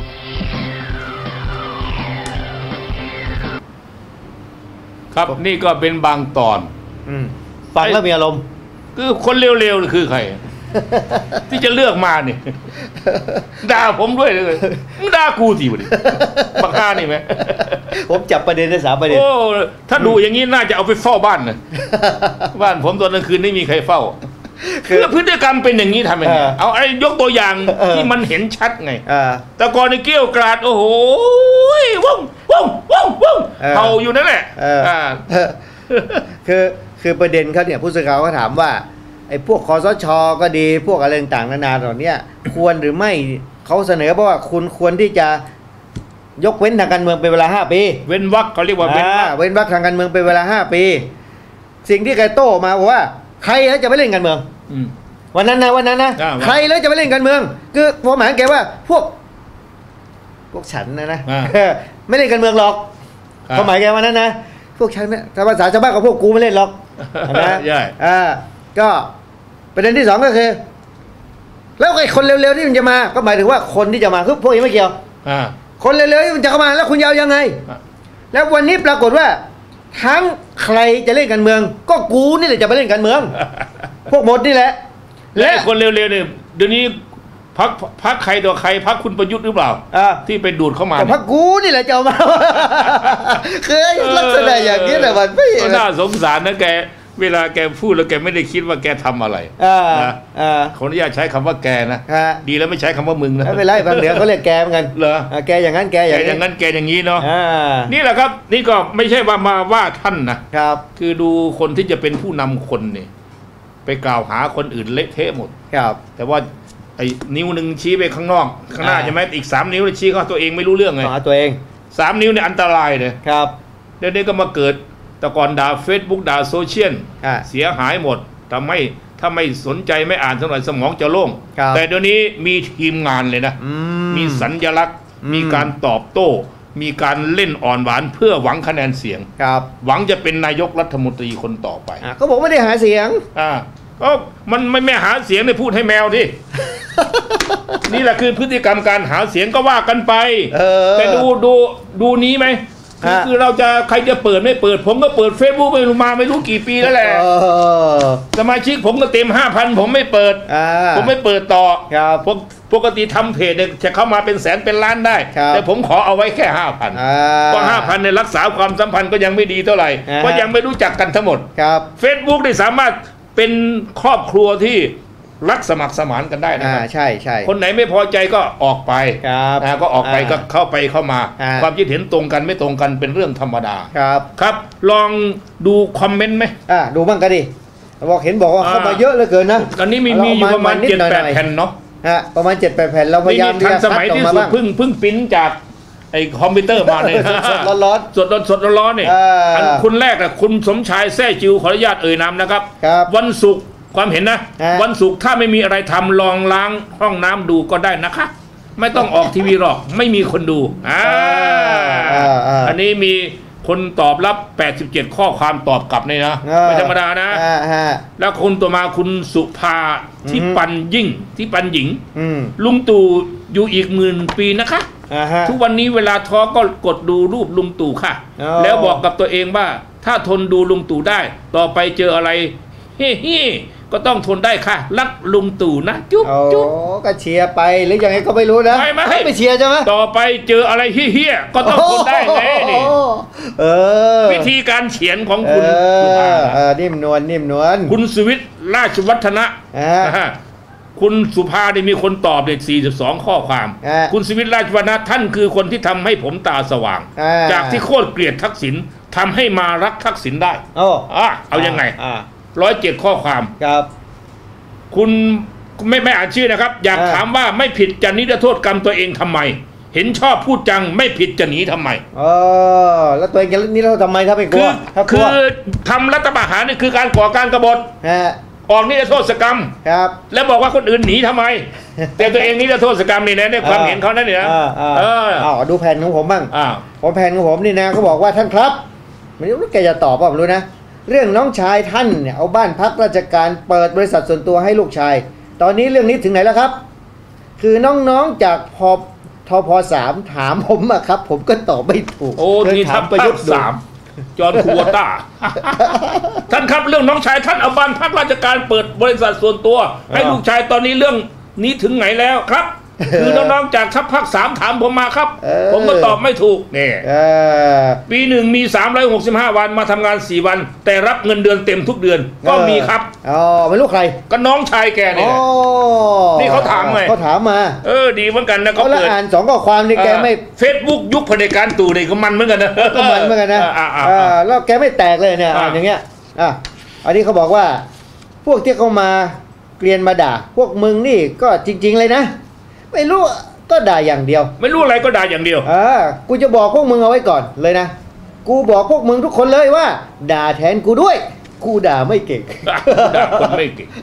S4: ครับนี่ก็เป็นบางตอน
S5: อืมฟังแล้วมีอารมณ์
S4: คือคนเร็วๆนี่คือใคร ที่จะเลือกมาเนี่ยด่าผมด้วยเลยมึงด่ากูสิวะดิบักฮานี่ไหม
S5: ผมจับประเด็นได้สามประเด็น
S4: โอ้ถ้าดูอย่างนี้น่าจะเอาไปเฝ้าบ้านนะบ้านผมตอนกลางคืนไม่มีใครเฝ้า คือพฤติกรรมเป็นอย่างนี้ทำยังไง
S5: เออ
S4: เอาไอ้ยกตัวอย่าง
S5: เออ
S4: ที่มันเห็นชัดไง
S5: อ่า
S4: แต่ก่อนในเกี้ยวกราดโอ้โหว้าวว้าวว้าวว้าว
S5: เออ
S4: เห่าอยู่นั่นแหละ
S5: เออ
S4: อ่า
S5: คือคือประเด็นเขาเนี่ยผู้สื่อข่าวก็ถามว่าไอ้พวกคสช.ก็ดีพวกอะไรต่างๆนานาเหล่านี้ควรหรือไม่เขาเสนอเพราะว่าคุณควรที่จะยกเว้นทางการเมืองเป็นเวลาห้าปี
S4: เว้นวรรคเขาเรียกว่าเว้นวรรค
S5: อ่าเว้นวรรคทางการเมืองเป็นเวลาห้าปี สิ่งที่แกโต้มาบอกว่าใครแล้วจะไปเล่นการเมือง
S4: อืม
S5: วันนั้นนะวันนั้นนะ
S4: อ่า
S5: ใครแล้วจะไปเล่นการเมือง คือความหมายของแกว่าพวก พวกฉันนะนะ
S4: อ่า
S5: เออไม่เล่นการเมืองหรอก
S4: ครับ
S5: ความหมายแกวันนั้นนะพวกฉันเนี่ยถ้าภาษาชาวบ้านกับพวกกูไม่เล่นหรอกนะ
S4: ใช่
S5: อ่าก็ประเด็นที่สองก็คือ แล้วไอ้คนเร็วๆที่มันจะมา ก็หมายถึงว่าคนที่จะมาคือพวกนี้ไม่เกี่ยว
S4: อ่า
S5: คนเร็วๆที่มันจะเข้ามาแล้วคุณยาวยังไง
S4: อ่ะ
S5: แล้ววันนี้ปรากฏว่า ทั้งใครจะเล่นการเมือง ก็กูนี่แหละจะไปเล่นการเมือง พวกหมดนี่แหละ
S4: และไอ้คนเร็วๆเนี่ยเดี๋ยวนี้พักพักใครต่อใครพักคุณประยุทธ์หรือเปล่า
S5: อ่า
S4: ที่ไปดูดเข้ามา
S5: แต่พักกูนี่แหละจะเอามา เคยลักษณะอย่างนี้แต่มันไม่
S4: ก็น่าสงสารนะแกเวลาแกพูดแล้วแกไม่ได้คิดว่าแกทำอะไร
S5: อ่า
S4: นะ
S5: อ่า
S4: ขออนุญาตใช้คำว่าแกนะ
S5: ฮะ
S4: ดีแล้วไม่ใช้คำว่ามึงนะ
S5: ไม่เป็นไรบางเหนือเขาเรียกแกเหมือนกัน
S4: เหรอ
S5: อ่าแกอย่างนั้นแกอ
S4: แก
S5: ย่าง
S4: อย่างนั้นแกอย่างนี้เนาะ
S5: อ่า
S4: นี่แหละครับ นี่ก็ไม่ใช่ว่ามาว่าท่านนะครับ คือดูคนที่จะเป็นผู้นำคนเนี่ยไปกล่าวหาคนอื่นเละเทะหมด
S5: ครับ
S4: แต่ว่าไอ้นิ้วหนึ่งชี้ไปข้างนอกข้างหน้า
S5: อ่า
S4: ใช่ไหมอีกสามนิ้วเนี่ยชี้เข้าตัวเองไม่รู้เรื่องไง
S5: หาตัวเอง
S4: สามนิ้วเนี่ยอันตรายเลย
S5: ครับ
S4: เดี๋ยวนี้ก็มาเกิดแต่ก่อนด่า Facebook ด่าโซเชียล
S5: อ่า
S4: เสียหายหมดทำให้ถ้าไม่สนใจไม่อ่านสักหน่อยสมองจะโล่ง
S5: ครับ
S4: แต่เดี๋ยวนี้มีทีมงานเลยนะ
S5: อื
S4: มีสัญลักษณ์
S5: อืม
S4: มีการตอบโต้ มีการเล่นอ่อนหวานเพื่อหวังคะแนนเสียง
S5: ครับ
S4: หวังจะเป็นนายกรัฐมนตรีคนต่อไป
S5: อ่าก็บอกไม่ได้หาเสียง
S4: อ่าก็มันไม่แม่หาเสียงเนี่ยพูดให้แมวที่ นี่แหละคือพฤติกรรมการหาเสียงก็ว่ากันไป
S5: เออ
S4: แต่ดูดูดูนี้ไหมคือ
S5: ฮะ
S4: คือเราจะใครจะเปิดไม่เปิด ผมก็เปิด Facebook ไปมาไม่รู้กี่ปีแล้วแหละ
S5: เออ
S4: สมาชิกผมก็เต็มห้าพันผมไม่เปิด
S5: อ่า
S4: ผมไม่เปิดต่อ
S5: ครับ
S4: ปกปกติทำเพจเนี่ยจะเข้ามาเป็นแสนเป็นล้านได้
S5: ครับ
S4: แต่ผมขอเอาไว้แค่ห้าพัน
S5: อ่า
S4: เพราะห้าพันในยรักษาความสัมพันธ์ก็ยังไม่ดีเท่าไหร่
S5: อ่าฮะ
S4: เพราะยังไม่รู้จักกันทั้งหมด
S5: ครับ
S4: Facebook ได้สามารถเป็นครอบครัวที่รักสมัครสมานกันได้นะ
S5: อ่า
S4: ครับ
S5: ใช่ใช่
S4: คนไหนไม่พอใจก็ออกไป
S5: ครับ
S4: อ่าก็ออกไป
S5: อ่า
S4: ก็เข้าไปเข้ามา
S5: อ่า
S4: ความคิดเห็นตรงกันไม่ตรงกันเป็นเรื่องธรรมดา
S5: ครับ
S4: ครับ ลองดูคอมเมนต์ไหม
S5: อ่าดูบ้างก็ดิบอกเห็นบอกว่า
S4: อ่า
S5: เข้ามาเยอะเหลือเกินนะ
S4: ตอนนี้มี
S5: เ
S4: มีอยู่ประมาณ
S5: นิ
S4: เจ็ด
S5: หน่อย
S4: แปด
S5: หน่อย
S4: แผ่นเนาะ
S5: ฮะประมาณเจ็ดแปดแผ่นเราพยายาม
S4: นี่ทันสมัยที่
S5: อ
S4: สุด
S5: บ้าง
S4: เพิ่งเพิ่งปริ้นจากไอ้คอมพิวเตอร์มาเนี่ย
S5: สดๆร้อน
S4: สดๆสดๆร้อนๆเนี่ย
S5: เอออั
S4: นคุณแรกอะคุณสมชายแซ่จิวขออนุญาตเอ่ยนามนะครับ
S5: ครับ
S4: วันศุกร์ความเห็นนะ
S5: ฮะ
S4: วันศุกร์ถ้าไม่มีอะไรทำลองล้างห้องน้ำดูก็ได้นะคะ ไม่ต้องออกทีวีหรอกไม่มีคนดูอ่า
S5: อ่าอ่า
S4: อันนี้มีคนตอบรับแปดสิบเจ็ดข้อความตอบกลับเนี่ยนะ
S5: เออ
S4: ไม่ธรรมดานะ
S5: อ่าฮะ
S4: แล้วคนต่อมาคุณสุภาที่
S5: อือฮึ
S4: ปันยิ่งที่ปันหญิง
S5: อืม
S4: ลุงตู่อยู่อีกหมื่นปีนะคะทุกวันนี้เวลาท้อก็กดดูรูปลุงตู่ค่ะแล้วบอกกับตัวเองว่าถ้าทนดูลุงตู่ได้ต่อไปเจออะไรเฮ้เฮ้ก็ต้องทนได้ค่ะรักลุงตู่นะจุ๊บจุ๊บ
S5: ก็เชียร์ไปหรือยังไงก็ไม่รู้นะ
S4: ไม่ไม่
S5: ไม่เชียร์ใช่ไหม
S4: ต่อไปเจออะไรเฮี้ยก็ต้องทนได้ไงนี่วิธีการเขียนของคุณสุภา
S5: นิ่มนวลนิ่มนวล
S4: คุณสุวิทย์ราชวัฒนะคุณสุภาได้มีคนตอบเนี่ยสี่สิบสองข้อความคุณสุวิทย์ราชวัฒนะท่านคือคนที่ทำให้ผมตาสว่างจากที่โคตรเกลียดทักษิณทำให้มารักทักษิณได้
S5: โอ้
S4: อ่ะเอายังไงร้อยเจ็ดข้อความ
S5: ครับ
S4: คุณไม่ไม่อ่านชื่อนะครับอยากถามว่าไม่ผิดจะนิรโทษกรรมตัวเองทำไมเห็นชอบพูดจังไม่ผิดจะหนีทำไม
S5: อ๋อแล้วตัวเองจะนิรโทษทำไมถ้าไม่กลัว
S4: คือทำรัฐประหารนี่คือการก่อการกบฏออกนิรโทษกรรม
S5: ครับ
S4: แล้วบอกว่าคนอื่นหนีทำไมแต่ตัวเองนิรโทษกรรมนี่นะในความเห็นเขานั่นเนี่ย
S5: เอออ๋อดูแผนของผมบ้างผมแผนของผมนี่นะเขาบอกว่าท่านครับไม่รู้แกจะตอบป่ะไม่รู้นะเรื่องน้องชายท่านเนี่ยเอาบ้านพักราชการเปิดบริษัทส่วนตัวให้ลูกชายตอนนี้เรื่องนี้ถึงไหนแล้วครับคือน้องๆจากพอทพสามถามผมอะครับผมก็ตอบไม่ถูก
S4: โอ้ที่ทำประยุทธ์สามจอห์นคูวต้าท่านครับเรื่องน้องชายท่านเอาบ้านพักราชการเปิดบริษัทส่วนตัวให้ลูกชายตอนนี้เรื่องนี้ถึงไหนแล้วครับคือน้องๆจากทัพภาคสามถามผมมาครับผมก็ตอบไม่ถูกนี่ปีหนึ่งมีสามร้อยหกสิบห้าวันมาทำงานสี่วันแต่รับเงินเดือนเต็มทุกเดือนก็มีครับ
S5: อ๋อไม่รู้ใคร
S4: ก็น้องชายแกเนี่ยนี่เขาถามไง
S5: เขาถามมา
S4: เออดีเหมือนกันนะ
S5: เขาเปิดอ่านสองข้อความนี่แกไม่
S4: เฟซบุ๊กยุคเผด็จการตู่นี่ก็มันเหมือนกันนะ
S5: ก็มันเหมือนกันนะแล้วแกไม่แตกเลยเนี่ยอย่างเงี้ยอ่ะอันนี้เขาบอกว่าพวกที่เขามาเกลียนมาด่าพวกมึงนี่ก็จริงๆเลยนะไม่รู้ก็ด่าอย่างเดียว
S4: ไม่รู้อะไรก็ด่าอย่างเดียว
S5: อ่ากูจะบอกพวกมึงเอาไว้ก่อนเลยนะกูบอกพวกมึงทุกคนเลยว่าด่าแทนกูด้วยกูด่าไม่เก่ง
S4: ด่าคนไม่เก่ง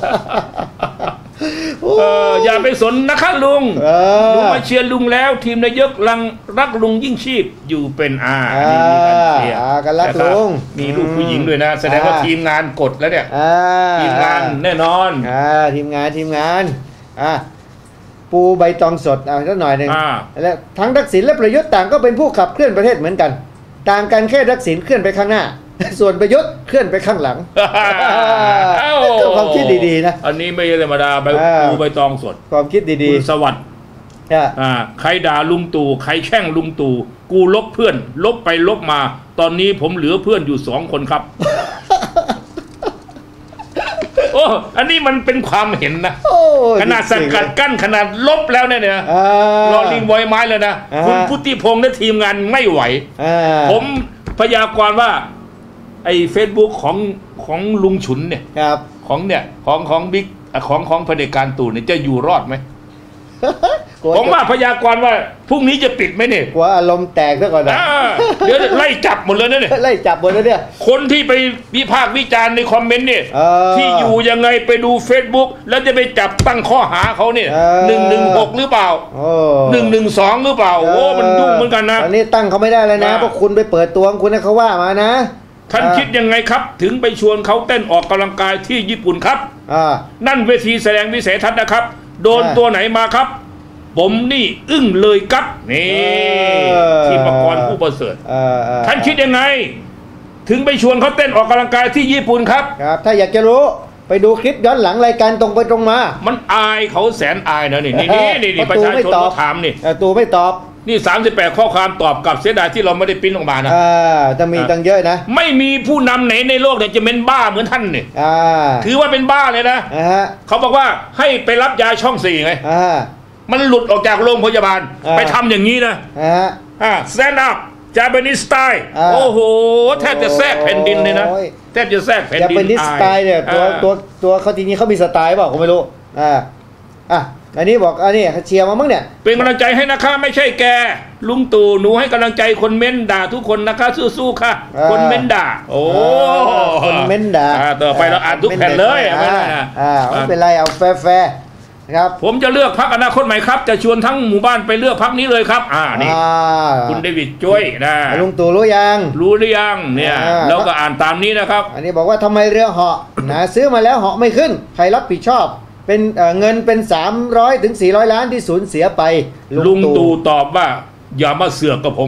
S4: อย่าไปสนนะคะลุงลุงมาเชียร์ลุงแล้วทีมนายกลังรักลุงยิ่งชีพอยู่เป็นอานี่มีการเชียร์
S5: กันรักลุง
S4: มีลูกผู้หญิงด้วยนะแสดงว่าทีมงานกดแล้วเนี่ยทีมงานแน่นอน
S5: ทีมงานทีมงานอ่าปูใบตองสดอ่ะสักหน่อยหนึ่งแล้วทั้งทักษิณและประยุทธ์ต่างก็เป็นผู้ขับเคลื่อนประเทศเหมือนกันต่างกันแค่ทักษิณเคลื่อนไปข้างหน้าส่วนประยุทธ์เคลื่อนไปข้างหลังความคิดดีๆนะ
S4: อันนี้ไม่ธรรมดาใบปูใบตองสด
S5: ความคิดดี
S4: ๆสวัสดิ์อ่าใครด่าลุงตู่ใครแช่งลุงตู่กูลบเพื่อนลบไปลบมาตอนนี้ผมเหลือเพื่อนอยู่สองคนครับโอ้อันนี้มันเป็นความเห็นนะขนาดสกัดกั้นขนาดลบแล้วเนี่ยเนี่ยรอลิงไว้ไม้เลยนะคุณพุทธิพงษ์และทีมงานไม่ไหวผมพยากรณ์ว่าไอ้เฟซบุ๊กของของลุงฉุนเนี่ยของเนี่ยของของบิ๊กของของเผด็จการตู่เนี่ยจะอยู่รอดไหมผมว่าพยากรณ์ว่าพรุ่งนี้จะปิดไหมเนี่ย
S5: กลัวอารมณ์แตกซะก่อนนะ
S4: เดี๋ยวไล่จับหมดเลยนะเนี่ย
S5: ไล่จับหมดเลยเนี่ย
S4: คนที่ไปวิพากษ์วิจารณ์ในคอมเมนต์เนี่ยที่อยู่ยังไงไปดู Facebook แล้วจะไปจับตั้งข้อหาเขาเนี่ยหนึ่งหนึ่งหกหรือเปล่าหนึ่งหนึ่งสองหรือเปล่าโอ้มันยุ่งเหมือนกันนะ
S5: อันนี้ตั้งเขาไม่ได้เลยนะเพราะคุณไปเปิดตัวคุณให้เขาว่ามานะ
S4: ท่านคิดยังไงครับถึงไปชวนเขาเต้นออกกำลังกายที่ญี่ปุ่นครับนั่นเวทีแสดงวิสัยทัศน์นะครับโดนตัวไหนมาครับผมนี่อึ้งเลยครับนี่ทีมกรผู้ประเสริฐท่านคิดยังไงถึงไปชวนเขาเต้นออกกำลังกายที่ญี่ปุ่นครับ
S5: ครับถ้าอยากจะรู้ไปดูคลิปย้อนหลังรายการตรงไปตรงมา
S4: มันอายเขาแสนอายนะนี่นี่นี่นี่ประชาชนเขาถามนี่
S5: ตูไม่ตอบ
S4: นี่สามสิบแปดข้อความตอบกับเสียดายที่เราไม่ได้พิมพ์ออกมานะ
S5: อ่าจะมีตั้งเยอะนะ
S4: ไม่มีผู้นำไหนในโลกเนี่ยจะเป็นบ้าเหมือนท่านเนี่ยถือว่าเป็นบ้าเลยนะเขาบอกว่าให้ไปรับยาช่องสี่ไงมันหลุดออกจากโรงพยาบาลไปทำอย่างนี้นะอ่า stand up Japanese style โอ้โหแทบจะแทรกแผ่นดินเลยนะแทบจะแทรกแผ่นดิน
S5: Japanese style เนี่ยตัวตัวตัวเขาทีนี้เขามีสไตล์เปล่าผมไม่รู้อ่าอ่ะอันนี้บอกอันนี้เชียร์มามั้งเนี่ย
S4: เป็นกำลังใจให้นะคะไม่ใช่แกลุงตู่หนูให้กำลังใจคนเม้นด่าทุกคนนะคะสู้ๆค่ะคนเม้นด่าโอ้
S5: คนเม้นด่า
S4: ต่อไปเราอ่านทุกแผ่นเลย
S5: ไม่ได้นะไม่เป็นไรเอาแฟร์ครับ
S4: ผมจะเลือกพรรคอนาคตใหม่ครับจะชวนทั้งหมู่บ้านไปเลือกพรรคนี้เลยครับอ่านี่คุณเดวิดจ้อยนะ
S5: ลุงตู่รู้ยัง
S4: รู้หรือยังเนี่ยแล้วก็อ่านตามนี้นะครับ
S5: อันนี้บอกว่าทำไมเรือเหาะนะซื้อมาแล้วเหาะไม่ขึ้นใครรับผิดชอบเป็นเอ่อเงินเป็นสามร้อยถึงสี่ร้อยล้านที่สูญเสียไป
S4: ลุงตู่ตอบว่าอย่ามาเสือกกับผม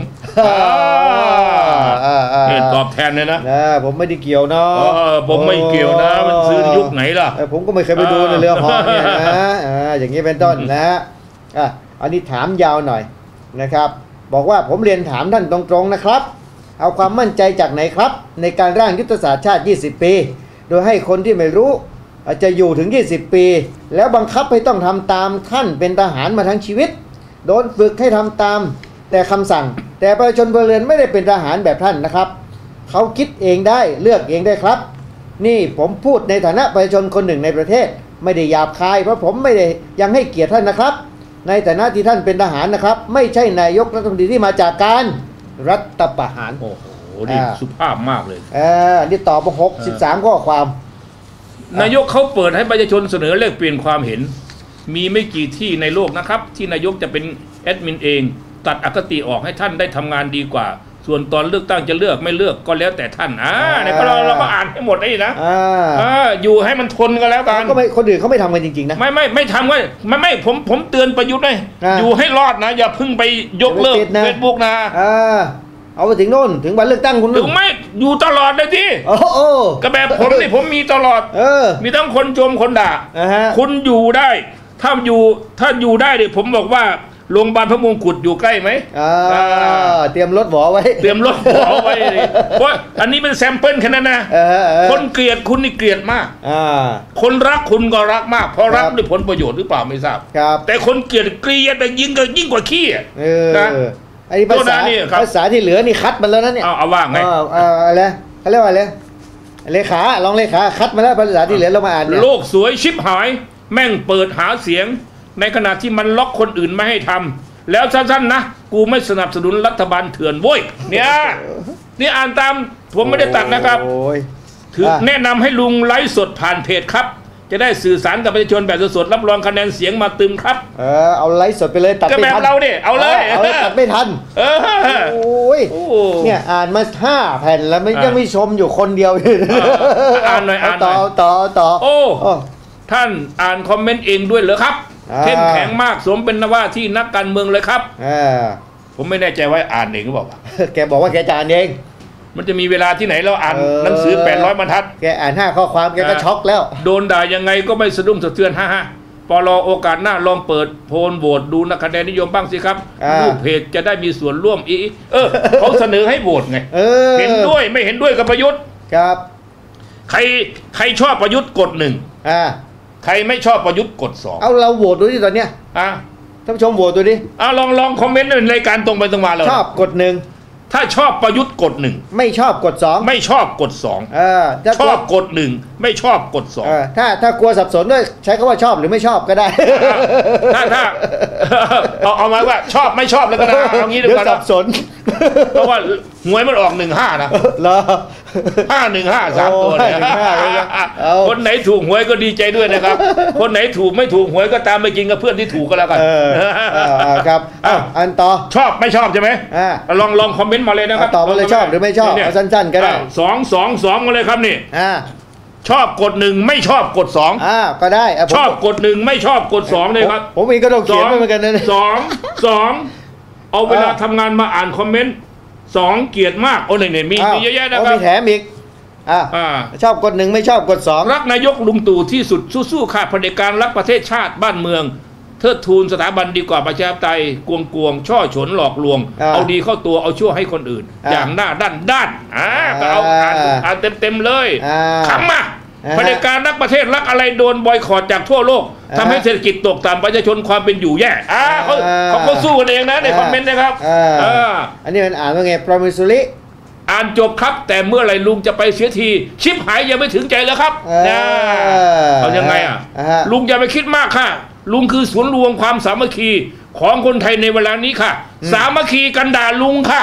S4: เนี่ยตอบแทนเลยนะ
S5: นะผมไม่ได้เกี่ยวเนาะ
S4: ผมไม่เกี่ยวนะมันซื้อยุคไหนล่ะ
S5: ผมก็ไม่เคยไปดูในเรือฮอเนี่ยนะอย่างนี้เป็นต้นนะอ่ะอันนี้ถามยาวหน่อยนะครับบอกว่าผมเรียนถามท่านตรงๆนะครับเอาความมั่นใจจากไหนครับในการร่างยุทธศาสตร์ชาติยี่สิบปีโดยให้คนที่ไม่รู้อาจจะอยู่ถึงยี่สิบปีแล้วบังคับให้ต้องทำตามท่านเป็นทหารมาทั้งชีวิตโดนฝึกให้ทำตามแต่คำสั่งแต่ประชาชนพลเรือนไม่ได้เป็นทหารแบบท่านนะครับเขาคิดเองได้เลือกเองได้ครับนี่ผมพูดในฐานะประชาชนคนหนึ่งในประเทศไม่ได้หยาบคายเพราะผมไม่ได้ยังให้เกียรติท่านนะครับในฐานะที่ท่านเป็นทหารนะครับไม่ใช่นายกรัฐมนตรีที่มาจากการรัฐประหาร
S4: โอ้โหนี่สุภาพมากเลย
S5: เออนี่ตอบมาหกสิบสามข้อความ
S4: นายกเขาเปิดให้ประชาชนเสนอแลกเปลี่ยนความเห็นมีไม่กี่ที่ในโลกนะครับที่นายกจะเป็นแอดมินเองตัดอคติออกให้ท่านได้ทำงานดีกว่าส่วนตอนเลือกตั้งจะเลือกไม่เลือกก็แล้วแต่ท่านอ่าเนี่ยก็เราเราก็อ่านให้หมดนี่นะอ่าอยู่ให้มันทนกันแล้วกัน
S5: ก็ไม่คนอื่นเขาไม่ทำกันจริงๆนะ
S4: ไม่ไม่ไม่ทำกันไม่ไม่ผมผมเตือนประยุทธ์เลยอยู่ให้รอดนะอย่าเพิ่งไปยกเลิกเฟซบุ๊กนะ
S5: อ่าเอาไปถึงโน่นถึงวันเลือกตั้งคุณ
S4: ถึงไม่อยู่ตลอดเลยที่
S5: โอ้โห
S4: ก็แบบผมนี่ผมมีตลอด
S5: เออ
S4: มีทั้งคนชมคนด่าคุณอยู่ได้ถ้าอยู่ถ้าอยู่ได้เนี่ยผมบอกว่าโรงพยาบาลพระมงกุฎอยู่ใกล้ไหม
S5: อ่าเตรียมรถหวอไว้
S4: เตรียมรถหวอไว้เลยเพราะอันนี้เป็นแซมเปิลแค่นั้นนะคนเกลียดคุณนี่เกลียดมากคนรักคุณก็รักมากเพราะรักด้วยผลประโยชน์หรือเปล่าไม่ทราบแต่คนเกลียดเกลียดแต่ยิ่งก็ยิ่งกว่าขี้นะ
S5: ไอ้ภาษาภาษาที่เหลือนี่คัดมาแล้วนะเนี่ย
S4: เอาเอาว่าไง
S5: อะไรเขาเรียกว่าอะไรเลขาลองเลขาคัดมาแล้วภาษาที่เหลือเรามาอ่าน
S4: โลกสวยชิบหายแม่งเปิดหาเสียงในขณะที่มันล็อกคนอื่นไม่ให้ทำแล้วสั้นๆนะกูไม่สนับสนุนรัฐบาลเถื่อนโว้ยเนี่ยนี่อ่านตามผมไม่ได้ตัดนะครับถือแนะนำให้ลุงไลฟ์สดผ่านเพจครับจะได้สื่อสารกับประชาชนแบบสดๆรับรองคะแนนเสียงมาตึมครับ
S5: เออเอาไลฟ์สดไปเลยตัดไม่ทัน
S4: เราเนี่ยเอาเลย
S5: เอาตัดไม่ทัน
S4: เออ
S5: โอ้ยเนี่ยอ่านมาห้าแผ่นแล้วมันยังไม่ชมอยู่คนเดียว
S4: อ่านหน่อยอ่าน
S5: ต่อต่อต่อ
S4: โอ้ท่านอ่านคอมเมนต์เองด้วยเหรอครับเข้มแข็งมากสมเป็นว่าที่นักการเมืองเลยครับผมไม่แน่ใจว่าอ่านเองหรือเปล่า
S5: แกบอกว่าแกจะอ่านเอง
S4: มันจะมีเวลาที่ไหนเราอ่านหนังสือแปดร้อยบรรทัด
S5: แกอ่านห้าข้อความแกก็ช็อกแล้ว
S4: โดนด่ายังไงก็ไม่สะดุ้งสะเทือนฮ่าฮ่าปลโอกาสหน้าลองเปิดโพลโหวตดูนะคะแนนนิยมบ้างสิครับรูปเพจจะได้มีส่วนร่วมอีเออเขาเสนอให้โหวตไงเห็นด้วยไม่เห็นด้วยกับประยุทธ์
S5: ครับ
S4: ใครใครชอบประยุทธ์กดหนึ่ง
S5: อ่า
S4: ใครไม่ชอบประยุทธ์กดสอง
S5: เอาเราโหวตดูดิตอนเนี้ย
S4: อ่ะ
S5: ท่านผู้ชมโหวตดูดิ
S4: อ่ะลองลองคอมเมนต์ในรายการตรงไปตรงมาเลย
S5: ชอบกดหนึ่ง
S4: ถ้าชอบประยุทธ์กดหนึ่ง
S5: ไม่ชอบกดสอง
S4: ไม่ชอบกดสองชอบกดหนึ่งไม่ชอบกดสอง
S5: ถ้าถ้ากลัวสับสนด้วยใช้คำว่าชอบหรือไม่ชอบก็ได้
S4: ถ้าถ้าเอาเอามาว่าชอบไม่ชอบแล้วก็ได้เอางี้ดีกว่า
S5: สับสน
S4: เพราะว่าหวยมันออกหนึ่งห้านะ
S5: เหรอ
S4: ห้าหนึ่งห้าสามตัวเลยคนไหนถูกหวยก็ดีใจด้วยนะครับคนไหนถูกไม่ถูกหวยก็ตามไปกินกับเพื่อนที่ถูกก็แล้วกัน
S5: ครับอันต่อ
S4: ชอบไม่ชอบใช่ไหมลองลองคอมเมนต์มาเลยนะครับ
S5: ตอบมาเลยชอบหรือไม่ชอบเอาสั้นๆก็ได้
S4: สองสองสองมาเลยครับนี่ชอบกดหนึ่งไม่ชอบกดสอง
S5: อ่าก็ได้
S4: ชอบกดหนึ่งไม่ชอบกดสองเลยครับ
S5: ผมเองก็ต้องเขียนเหมือนกันนะ
S4: สองสองเอาเวลาทำงานมาอ่านคอมเมนต์สองเกลียดมากโอ้เนี่ยมีมีเยอะแยะนะครับ
S5: มีแถมอีกอ่าชอบกดหนึ่งไม่ชอบกดสอง
S4: รักนายกลุงตู่ที่สุดสู้ๆขาดเผด็จการรักประเทศชาติบ้านเมืองเทิดทูนสถาบันดีกว่าประชาธิปไตยกวงกวงช่อฉนหลอกลวงเอาดีเข้าตัวเอาชั่วให้คนอื่นอย่างหน้าด้านด้านอ่าก็เอาอ่านอ่านเต็มๆเลยคำมาเผด็จการรักประเทศรักอะไรโดนบอยคอตจากทั่วโลกทำให้เศรษฐกิจตกต่ำประชาชนความเป็นอยู่แย่อ่าเขาเขาเขาสู้กันเองนะในคอมเมนต์นะครับ
S5: อันนี้มันอ่านว่าไงโปรมิสุริ
S4: อ่านจบครับแต่เมื่อไหร่ลุงจะไปเสียทีชิบหายยังไม่ถึงใจแล้วครับนะเอายังไงอ่ะลุงอย่าไปคิดมากค่ะลุงคือศูนย์รวมความสามัคคีของคนไทยในเวลานี้ค่ะสามัคคีกันด่าลุงค่ะ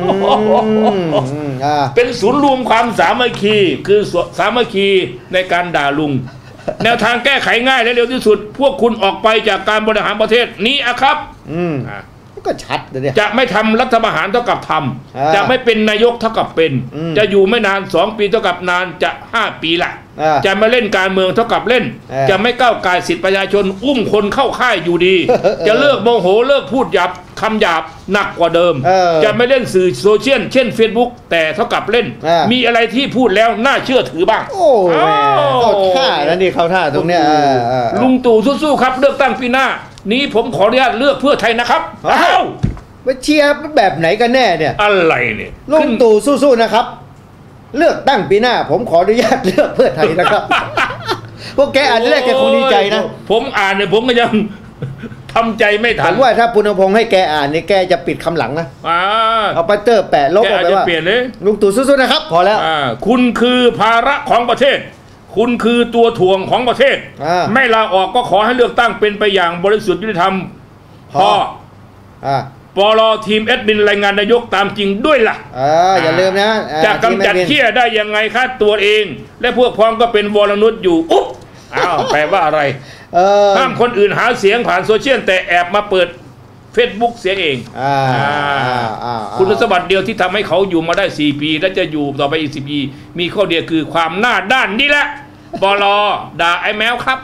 S4: เป็นศูนย์รวมความสามัคคีคือสามัคคีในการด่าลุงแนวทางแก้ไขง่ายและเร็วที่สุดพวกคุณออกไปจากการบริหารประเทศนี้อะครับ
S5: ก็ชัดเลยเนี่ย
S4: จะไม่ทำรัฐประหารเท่ากับทำจะไม่เป็นนายกเท่ากับเป็นจะอยู่ไม่นานสองปีเท่ากับนานจะห้าปีละจะไม่เล่นการเมืองเท่ากับเล่นจะไม่ก้าวไก่สิทธิประชาชนอุ้มคนเข้าค่ายอยู่ดีจะเลิกโมโหเลิกพูดหยาบคำหยาบหนักกว่าเดิมจะไม่เล่นสื่อโซเชียลเช่น Facebook แต่เท่ากับเล่นมีอะไรที่พูดแล้วน่าเชื่อถือบ้าง
S5: โอ้เข้าท่าแล้วนี่เข้าท่าตรงเนี้ย
S4: ลุงตู่สู้ๆครับเลือกตั้งปีหน้านี้ผมขออนุญาตเลือกเพื่อไทยนะครับอ้าว
S5: มาเชียร์แบบไหนกันแน่เนี่ย
S4: อะไรเนี่ย
S5: ลุงตู่สู้ๆนะครับเลือกตั้งปีหน้าผมขออนุญาตเลือกเพื่อไทยนะครับพวกแกอ่านแรกแกคงดีใจนะ
S4: ผมอ่านเนี่ยผมก็ยังทำใจไม่ทัน
S5: ผมว่าถ้าปุณพงษ์ให้แกอ่านนี่แกจะปิดคำหลังนะเอาปัตเตอร์แปะลบออกไปว่าลุงตู่สู้ๆนะครับพอแล้ว
S4: คุณคือภาระของประเทศคุณคือตัวถ่วงของประเทศไม่ลาออกก็ขอให้เลือกตั้งเป็นไปอย่างบริสุทธิ์ยุติธรรมพอปลอทีมแอดมินรายงานนายกตามจริงด้วยล่ะ
S5: อย่าลืมนะ
S4: จะกำจัดเหี้ยได้ยังไงคะตัวเองและพวกพ้องก็เป็นวรนุชอยู่อุ๊บอ้าวแปลว่าอะไรห้ามคนอื่นหาเสียงผ่านโซเชียลแต่แอบมาเปิด Facebook เสียเองคุณสมบัติเดียวที่ทำให้เขาอยู่มาได้สี่ปีและจะอยู่ต่อไปอีกสิบปีมีข้อเดียวคือความหน้าด้านนี่แหละปลอด่าไอ้แมวครับ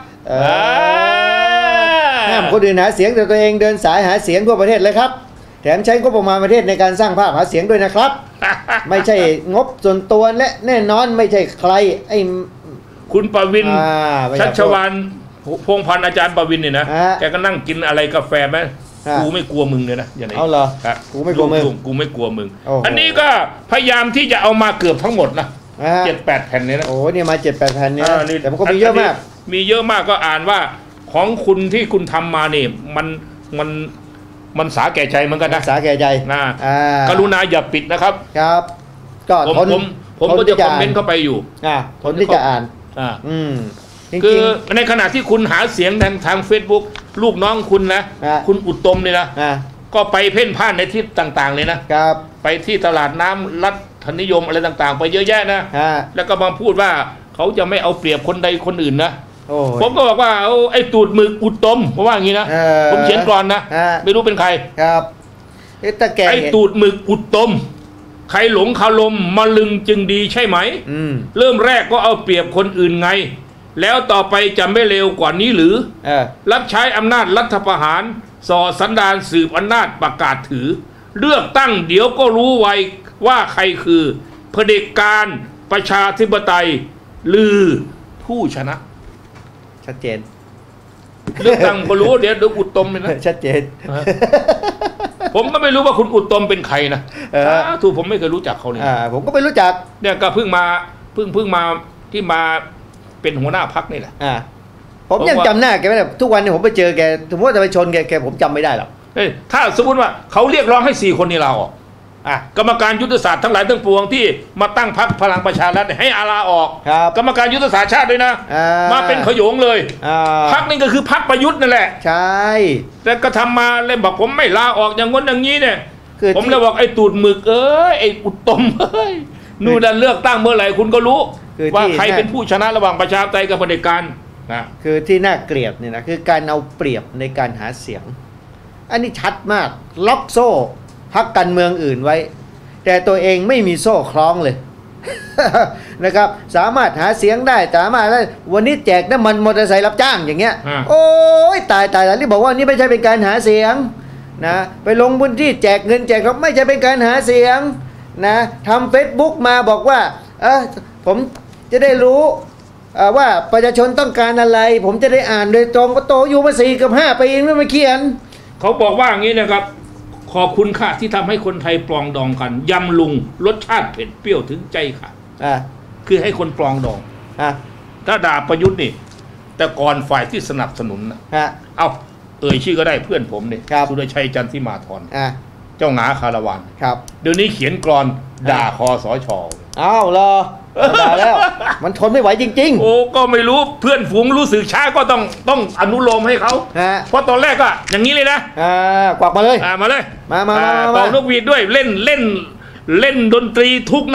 S5: ห้ามคนอื่นหาเสียงแต่ตัวเองเดินสายหาเสียงทั่วประเทศเลยครับแถมใช้งบประมาณประเทศในการสร้างภาพหาเสียงด้วยนะครับ ไม่ใช่งบส่วนตัวและแน่นอนไม่ใช่ใครไอ้
S4: คุณประวินชัชวานพงพันธ์อาจารย์ประวินเนี่ยนะแกก็นั่งกินอะไรกาแฟไหมกูไม่กลัวมึงเลยนะอย่างนี้
S5: เอาเหรอกูไม่กลัวมึง
S4: กูไม่กลัวมึงอันนี้ก็พยายามที่จะเอามาเกือบทั้งหมดนะเจ็ดแปดแผ่นเนี่ยนะ
S5: โอ้เนี่ยมาเจ็ดแปดแผ่นเนี่ยแต่มันก็มีเยอะมาก
S4: มีเยอะมากก็อ่านว่าของคุณที่คุณทำมาเนี่ยมันมันมันสาแก่ใจเหมือนกันนะ
S5: สาแก่ใจ
S4: นะกรุณาอย่าปิดนะครับ
S5: ครับก็
S4: ผมผมผมก็จะคอมเมนต์เข้าไปอยู่
S5: อ่าทนที่จะอ่าน
S4: อ่าอืมคือในขณะที่คุณหาเสียงทางทางเฟซบุ๊กลูกน้องคุณนะคุณอุตมเนี่ยนะก็ไปเพ่นพ่านในที่ต่างๆเลยนะครับไปที่ตลาดน้ำรัฐนิยมอะไรต่างๆไปเยอะแยะนะแล้วก็มาพูดว่าเขาจะไม่เอาเปรียบคนใดคนอื่นนะผมก็บอกว่าเอาไอ้ตูดมึกอุตมเพราะว่าอย่างนี้นะผมเขียนก่อนนะไม่รู้เป็นใคร
S5: ครับ
S4: ไอ้ตูดมึกอุตมใครหลงคารมมาลึงจึงดีใช่ไหมเริ่มแรกก็เอาเปรียบคนอื่นไงแล้วต่อไปจะไม่เร็วกว่านี้หรือรับใช้อำนาจรัฐประหารส่อสันดานสืบอำนาจประกาศถือเลือกตั้งเดี๋ยวก็รู้ไวว่าใครคือเผด็จการประชาธิปไตยหรือผู้ชนะ
S5: ชัดเจน
S4: เลือกตั้งก็รู้เดี๋ยวดูอุตมเลยนะ
S5: ชัดเจน
S4: ผมก็ไม่รู้ว่าคุณอุตมเป็นใครนะถูกผมไม่เคยรู้จักเขาเลย
S5: ผมก็ไม่รู้จัก
S4: เนี่ยก็เพิ่งมาเพิ่งเพิ่งมาที่มาเป็นหัวหน้าพรรคนี่แหละ
S5: ผมยังจำหน้าแกไม่ได้ทุกวันนี้ผมไปเจอแกสมมติว่าจะไปชนแกแกผมจำไม่ได้หรอก
S4: ถ้าสมมติว่าเขาเรียกร้องให้สี่คนนี้ลาออกกรรมการยุทธศาสตร์ทั้งหลายทั้งปวงที่มาตั้งพรรคพลังประชารัฐให้อาลาออกกรรมการยุทธศาสตร์ชาติด้วยนะมาเป็นขยงเลยพรรคนี่ก็คือพรรคประยุทธ์นั่นแหละ
S5: ใช่
S4: แต่ก็ทำมาเลยบอกผมไม่ลาออกอย่างง้นอย่างนี้เนี่ยผมเลยบอกไอ้ตูดหมึกเอ้ยไอ้อุตมเอ้ยนู่นนั่นเลือกตั้งเมื่อไหร่คุณก็รู้ว่าใครเป็นผู้ชนะระหว่างประชาธิปไตยกับเผด็จการนะ
S5: คือที่น่าเกลียดเนี่ยนะคือการเอาเปรียบในการหาเสียงอันนี้ชัดมากล็อกโซ่พรรคการเมืองอื่นไว้แต่ตัวเองไม่มีโซ่คล้องเลย นะครับสามารถหาเสียงได้สามารถได้วันนี้แจกน้ำมันมอเตอร์ไซค์รับจ้างอย่างเงี้ยโอ้ยตายตายแล้วที่บอกว่านี่ไม่ใช่เป็นการหาเสียงนะไปลงพื้นที่แจกเงินแจกเขาไม่ใช่เป็นการหาเสียงนะทำเฟซบุ๊กมาบอกว่าเออผมจะได้รู้ว่าประชาชนต้องการอะไรผมจะได้อ่านโดยตรงก็โตอยู่มาสี่กับห้าปีไม่มาเขียน
S4: เขาบอกว่าอย่างนี้นะครับขอบคุณค่ะที่ทำให้คนไทยปลองดองกันยำลุงรสชาติเผ็ดเปรี้ยวถึงใจค่ะอ่าคือให้คนปลองดองอ่าถ้าด่าประยุทธ์นี่แต่ก่อนฝ่ายที่สนับสนุนนะฮะเอาเอ่ยชื่อก็ได้เพื่อนผมเนี่ยสุรชัยจันทิมาธรอ่าเจ้าหงาคาราวานครับเดี๋ยวนี้เขียนกลอนด่าคอสช.
S5: อ้าวเหรอด่าแล้วมันทนไม่ไหวจริงๆ
S4: โอ้ก็ไม่รู้เพื่อนฝูงรู้สึกช้าก็ต้องต้องอนุโลมให้เขาเพราะตอนแรกก็อย่างนี้เลยนะ
S5: อ่ากวักมาเลย
S4: อ่ามาเลย
S5: มามา
S4: เป่านกหวีดด้วยเล่นเล่นเล่นดนตรีทุกนัด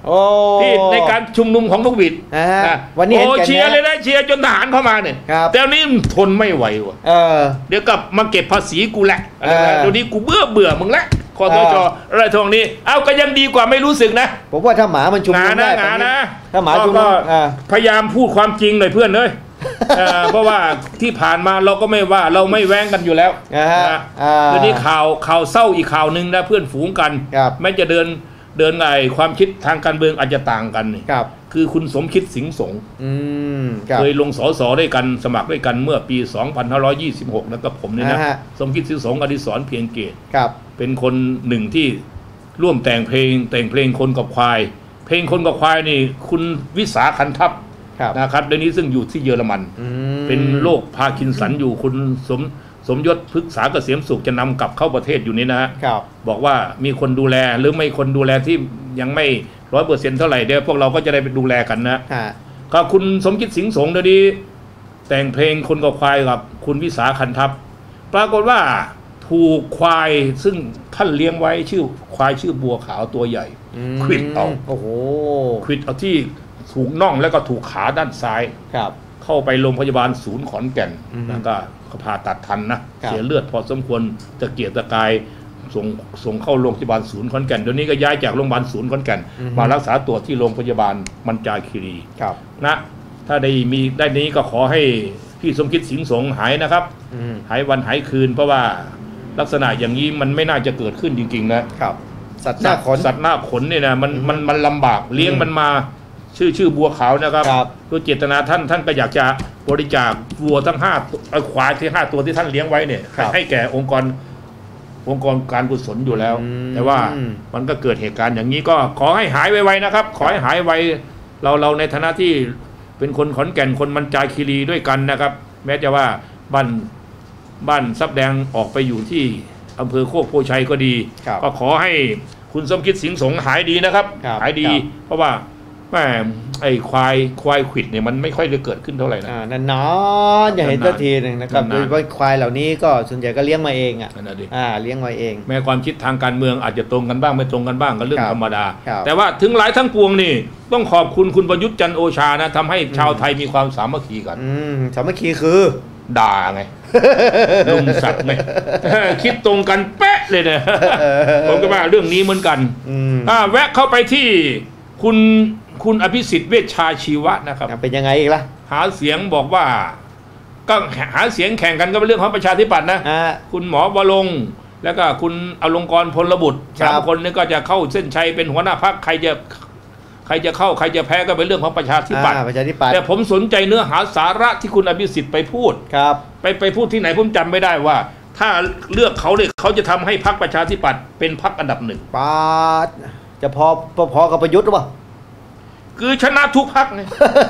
S5: โอ้
S4: ที่ในการชุมนุมของนกหวีด
S5: อ่า
S4: นะ
S5: วันนี้เห็น
S4: โอ้
S5: กันนะ
S4: เชียร์เลยนะเชียร์จนทหารเข้ามาเนี่ย
S5: ครับ
S4: แต่นี้ทนไม่ไหวว่ะ
S5: เออ
S4: เดี๋ยวกลับมาเก็บภาษีกูแหละอะไรนะ
S5: เออ
S4: เดี๋ยวนี้กูเบื่อเบื่อมึงละคอสช
S5: เออ
S4: อะไรทองนี้เอาก็ยังดีกว่าไม่รู้สึกนะ
S5: ผมว่าถ้าหมามันชุม
S4: งา
S5: นุ
S4: น
S5: ม
S4: นะ
S5: ได้
S4: งานนะ
S5: ถ้าหมาชุมนุ
S4: ก็
S5: มอ่า
S4: พยายามพูดความจริงหน่อยเพื่อนเลยเออเพราะว่าที่ผ่านมาเราก็ไม่ว่าเราไม่แว้งกันอยู่แล้ว
S5: อ่าฮะ
S4: นะ
S5: อ่า
S4: เดี๋ยวนี้ข่าวข่าวเศร้าอีกข่าวหนึ่งนะเพื่อนฝูงกัน
S5: ครับ
S4: แม้จะเดินเดินไงความคิดทางการเมืองอาจจะต่างกันนี่
S5: ครับ
S4: คือคุณสมคิดสิงห์สงฆ์
S5: อืมครับ
S4: เคยลงสสด้วยกันสมัครด้วยกันเมื่อปี สองพันห้าร้อยยี่สิบหกนะกับผมเนี่ยนะ
S5: อ่าฮะ
S4: สมคิดสิงห์สงฆ์อดิศรเพียงเกต
S5: ครับ
S4: เป็นคนหนึ่งที่ร่วมแต่งเพลงแต่งเพลงคนกับควาย เพลงคนกับควายนี่คุณวิสาคันทัพ
S5: ครับ
S4: นะครับเดี๋ยวนี้ซึ่งอยู่ที่เยอรมัน
S5: อืม
S4: เป็นโรคพาร์กินสันอยู่คุณสมสมยศพฤกษาเกษมสุขจะนำกลับเข้าประเทศอยู่นี่นะฮะ
S5: ครับ
S4: บอกว่ามีคนดูแลหรือไม่คนดูแลที่ยังไม่ร้อยเปอร์เซ็นต์เท่าไหร่เดี๋ยวพวกเราก็จะได้ไปดูแลกันนะ
S5: ฮะ
S4: ก็คุณสมคิดสิงห์สงฆ์เดี๋ยวนี้แต่งเพลงคนกับควายกับคุณวิสาคันทัพปรากฏว่าถูกควายซึ่งท่านเลี้ยงไว้ชื่อควายชื่อบัวขาวตัวใหญ่
S5: อืม
S4: ควิดเอา
S5: โอ้โห
S4: ควิดเอาที่ถูกน่องแล้วก็ถูกขาด้านซ้าย
S5: ครับ
S4: เข้าไปโรงพยาบาลศูนย์ขอนแก่น
S5: อืม
S4: แล้วก็ผ่าตัดทันนะครับ เสียเลือดพอสมควรตะเกียกตะกายส่งส่งเข้าโรงพยาบาลศูนย์ขอนแก่นเดี๋ยวนี้ก็ย้ายจากโรงพยาบาลศูนย์ขอนแก่น
S5: อือฮึ
S4: มารักษาตัวที่โรงพยาบาลมันจาคีรี
S5: ครับ
S4: นะถ้าได้มีได้นี้ก็ขอให้พี่สมคิดสิงห์สงฆ์หายนะครับ
S5: อืม
S4: หายวันหายคืน เพราะว่าลักษณะอย่างนี้มันไม่น่าจะเกิดขึ้นจริงๆนะครับ
S5: สัตว์หน้าขน
S4: สัตว์หน้าขนเนี่ยนะมัน
S5: อืม
S4: มันมันลำบากเลี้ยงมันมาชื่อชื่อบัวขาวนะครับ
S5: ครับ
S4: ด้วยเจตนาท่านท่านก็อยากจะบริจาควัวทั้งห้าตัวเอ่อควายที่ห้าตัวที่ท่านเลี้ยงไว้เนี่ย
S5: ครับ
S4: ให้แก่องค์กรองค์กรการกุศลอยู่แล้ว
S5: อืม
S4: แต่ว่ามันก็เกิดเหตุการณ์อย่างนี้ก็ขอให้หายไวๆนะครับ ขอให้หายไวเราเราในฐานะที่เป็นคนขอนแก่นคนมันจาคีรีด้วยกันนะครับ แม้จะว่าบ้านบ้านซับแดงออกไปอยู่ที่อำเภอโคกโพชัยก็ดี
S5: ครับ
S4: ก็ขอให้คุณสมคิดสิงห์สงฆ์หายดีนะครับ
S5: ครับ
S4: หายดี
S5: ครับ
S4: เพราะว่าแม่ไอ้ควายควายขวิดเนี่ยมันไม่ค่อยจะเกิดขึ้นเท่าไหร่นะ
S5: อ่านานๆอย่าเห็น
S4: นานๆ
S5: สักทีหนึ่งนะครับ
S4: นานๆ
S5: โดยเฉพาะควายเหล่านี้ก็ส่วนใหญ่ก็เลี้ยงมาเองอ่ะ
S4: นั่นน่ะดิ
S5: อ่าเลี้ยงมาเอง
S4: แม้ความคิดทางการเมืองอาจจะตรงกันบ้างไม่ตรงกันบ้างก็เรื่อ
S5: ค
S4: ง
S5: รับ
S4: ธรรมดา
S5: ครับ
S4: แต่ว่าถึงหลายทั้งปวงนี่ต้องขอบคุณคุณประยุทธ์จันทร์โอชานะทำให้ชาวไทยมีความสามัคคีกัน
S5: อืมสามัคคีคือ
S4: ด่าไง ลุงศักดิ์ไง คิดตรงกันเป๊ะเลยนะผมก็ว่าเรื่องนี้เหมือนกัน
S5: อืม
S4: อ่าแวะเข้าไปที่คุณคุณอภิสิทธิ์เวชชาชีวะนะครับ
S5: เป็นยังไงอีกล่ะ
S4: หาเสียงบอกว่าก็หาเสียงแข่งกันก็เป็นเรื่องของประชาธิปัตย์นะ
S5: อ่า
S4: คุณหมอวรงค์แล้วก็คุณอลงกรณ์พลบุตร
S5: ครับ
S4: สามคนนี้ก็จะเข้าเส้นชัยเป็นหัวหน้าพรรคใครจะใครจะเข้าใครจะแพ้ก็เป็นเรื่องของประชาธิปัตย์
S5: อ่าประชาธิปัตย์
S4: แต่ผมสนใจเนื้อหาสาระที่คุณอภิสิทธิ์ไปพูด
S5: ครับ
S4: ไปไปพูดที่ไหนผมจำไม่ได้ว่า ถ้าเลือกเขาเนี่ยเขาจะทำให้พรรคประชาธิปัตย์เป็นพรรคอันดับหนึ่ง
S5: ปาดจะพอพอพอกับประยุทธ์หรือเปล่า
S4: คือชนะทุกพรรคไง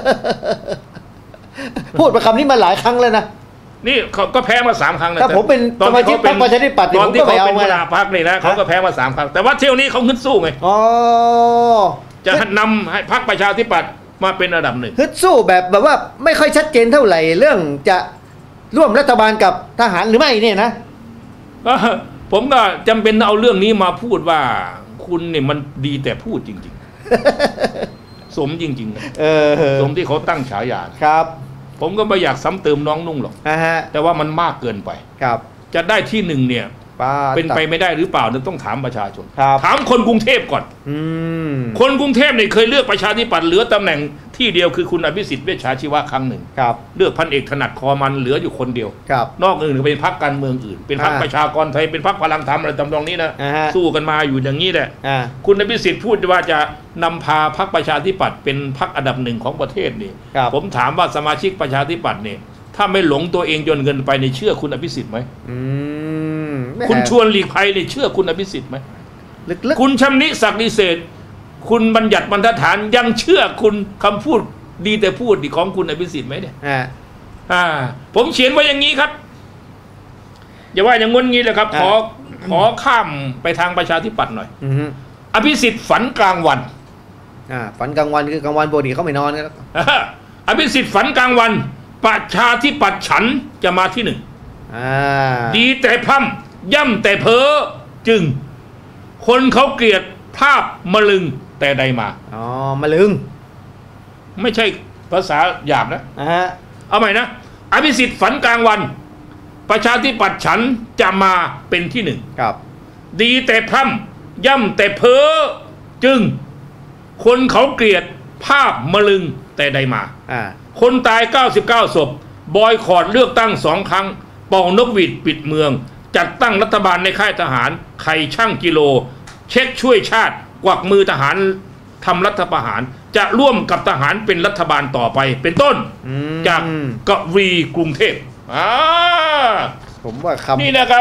S5: พูดประคำนี้มาหลายครั้งแล้วนะ
S4: นี่เขาก็แพ้มาสามครั้งนะ
S5: ถ้าผมเป็น
S4: ตอ
S5: สมาชิกพรรคประชาธิปัตย์
S4: ตอนที่
S5: ผมก็ไม่
S4: เขา
S5: เอา
S4: เป็น
S5: ไง
S4: หัวหน้าพรรคเลยนะเขาก็แพ้มาสามครั้งแต่ว่าเที่ยวนี้เขาขึ้นสู้ไง
S5: อ๋อ
S4: จะนำให้พรรคประชาธิปัตย์มาเป็นอันดับหนึ่ง
S5: ฮึดสู้แบบแบบว่าไม่ค่อยชัดเจนเท่าไหร่เรื่องจะร่วมรัฐบาลกับทหารหรือไม่เนี่ยนะ
S4: ก็ผมก็จำเป็นเอาเรื่องนี้มาพูดว่า คุณเนี่ยมันดีแต่พูดจริงๆ สมจริงๆนะ
S5: เออ
S4: สมที่เขาตั้งฉายา
S5: ครับ
S4: ผมก็ไม่อยากซ้ำเติมน้องนุ่งหรอก
S5: นะฮะ
S4: แต่ว่ามันมากเกินไป
S5: ครับ
S4: จะได้ที่หนึ่งเนี่ย
S5: ป้า
S4: เป็นไปไม่ได้หรือเปล่าเนี่ยต้องถามประชาชน
S5: ครับ
S4: ถามคนกรุงเทพก่อน
S5: อืม
S4: คนกรุงเทพเนี่ยเคยเลือกประชาธิปัตย์เหลือตำแหน่งที่เดียวคือคุณอภิสิทธิ์เวชชาชีวะครั้งหนึ่ง
S5: ครับ
S4: เลือกพันเอกถนัดคอมันเหลืออยู่คนเดียว
S5: ครับ
S4: นอกอื่นก็เป็นพรรคการเมืองอื่น เป็นพรรค
S5: อ่า
S4: ประชากรไทยเป็นพรรคพลังธรรมอะไรตำนองนี้นะ
S5: อ่าฮะ
S4: สู้กันมาอยู่อย่างนี้แหละ
S5: อ่า
S4: คุณอภิสิทธิ์พูดว่าจะนำพาพรรคประชาธิปัตย์เป็นพรรคอันดับหนึ่งของประเทศนี่
S5: ครับ
S4: ผมถามว่าสมาชิกประชาธิปัตย์เนี่ยถ้าไม่หลงตัวเองจนเกินไปในเชื่อคุณอภิสิทธิ์ไหม
S5: อืมแหม่
S4: คุณชวนหลีกภัยเนี่ยเชื่อคุณอภิสิทธิ์ไหม
S5: ลึก
S4: คุณชำนิศักดิ์ดิเศษคุณบัญญัติบรรทัดฐานยังเชื่อคุณคำพูดดีแต่พูดของคุณอภิสิทธิ์ไหมเนี่ย
S5: ๆอ่า
S4: อ่า ผมเขียนไว้อย่างนี้ครับ อย่าว่าอย่างงนงี้เลยครับ ขอขอข้ามไปทางประชาธิปัตย์หน่อย
S5: อือฮึ
S4: อภิสิทธิ์ฝันกลางวัน
S5: อ่าฝันกลางวันคือกลางวันปกติเขาไม่นอนกันแล้ว
S4: อภิสิทธิ์ฝันกลางวัน ประชาธิปัตย์ฉันจะมาที่หนึ่ง
S5: อ่า
S4: ดีแต่พร่ำย่ำแต่เพ้อจึง คนเขาเกลียดภาพมะลึงแต่ใดมา
S5: อ๋อมะลึง
S4: ไม่ใช่ภาษาหยาบนะ
S5: อ่าฮะ
S4: เอาใหม่นะอภิสิทธิ์ฝันกลางวัน ประชาธิปัตย์ฉันจะมาเป็นที่หนึ่ง
S5: ครับ
S4: ดีแต่พร่ำย่ำแต่เพ้อจึงคนเขาเกลียดภาพมะลึงแต่ใดมา
S5: อ่า
S4: คนตายเก้าสิบเก้าศพบอยคอรดเลือกตั้งสองครั้งเป่านกหวีดปิดเมือง จัดตั้งรัฐบาลในค่ายทหารไข่ช่างกิโล เช็คช่วยชาติกวักมือทหารทำรัฐประหาร จะร่วมกับทหารเป็นรัฐบาลต่อไปเป็นต้น
S5: อืม
S4: จากกวีกรุงเทพอ่า
S5: ผมว่าคำ
S4: นี่นะครับ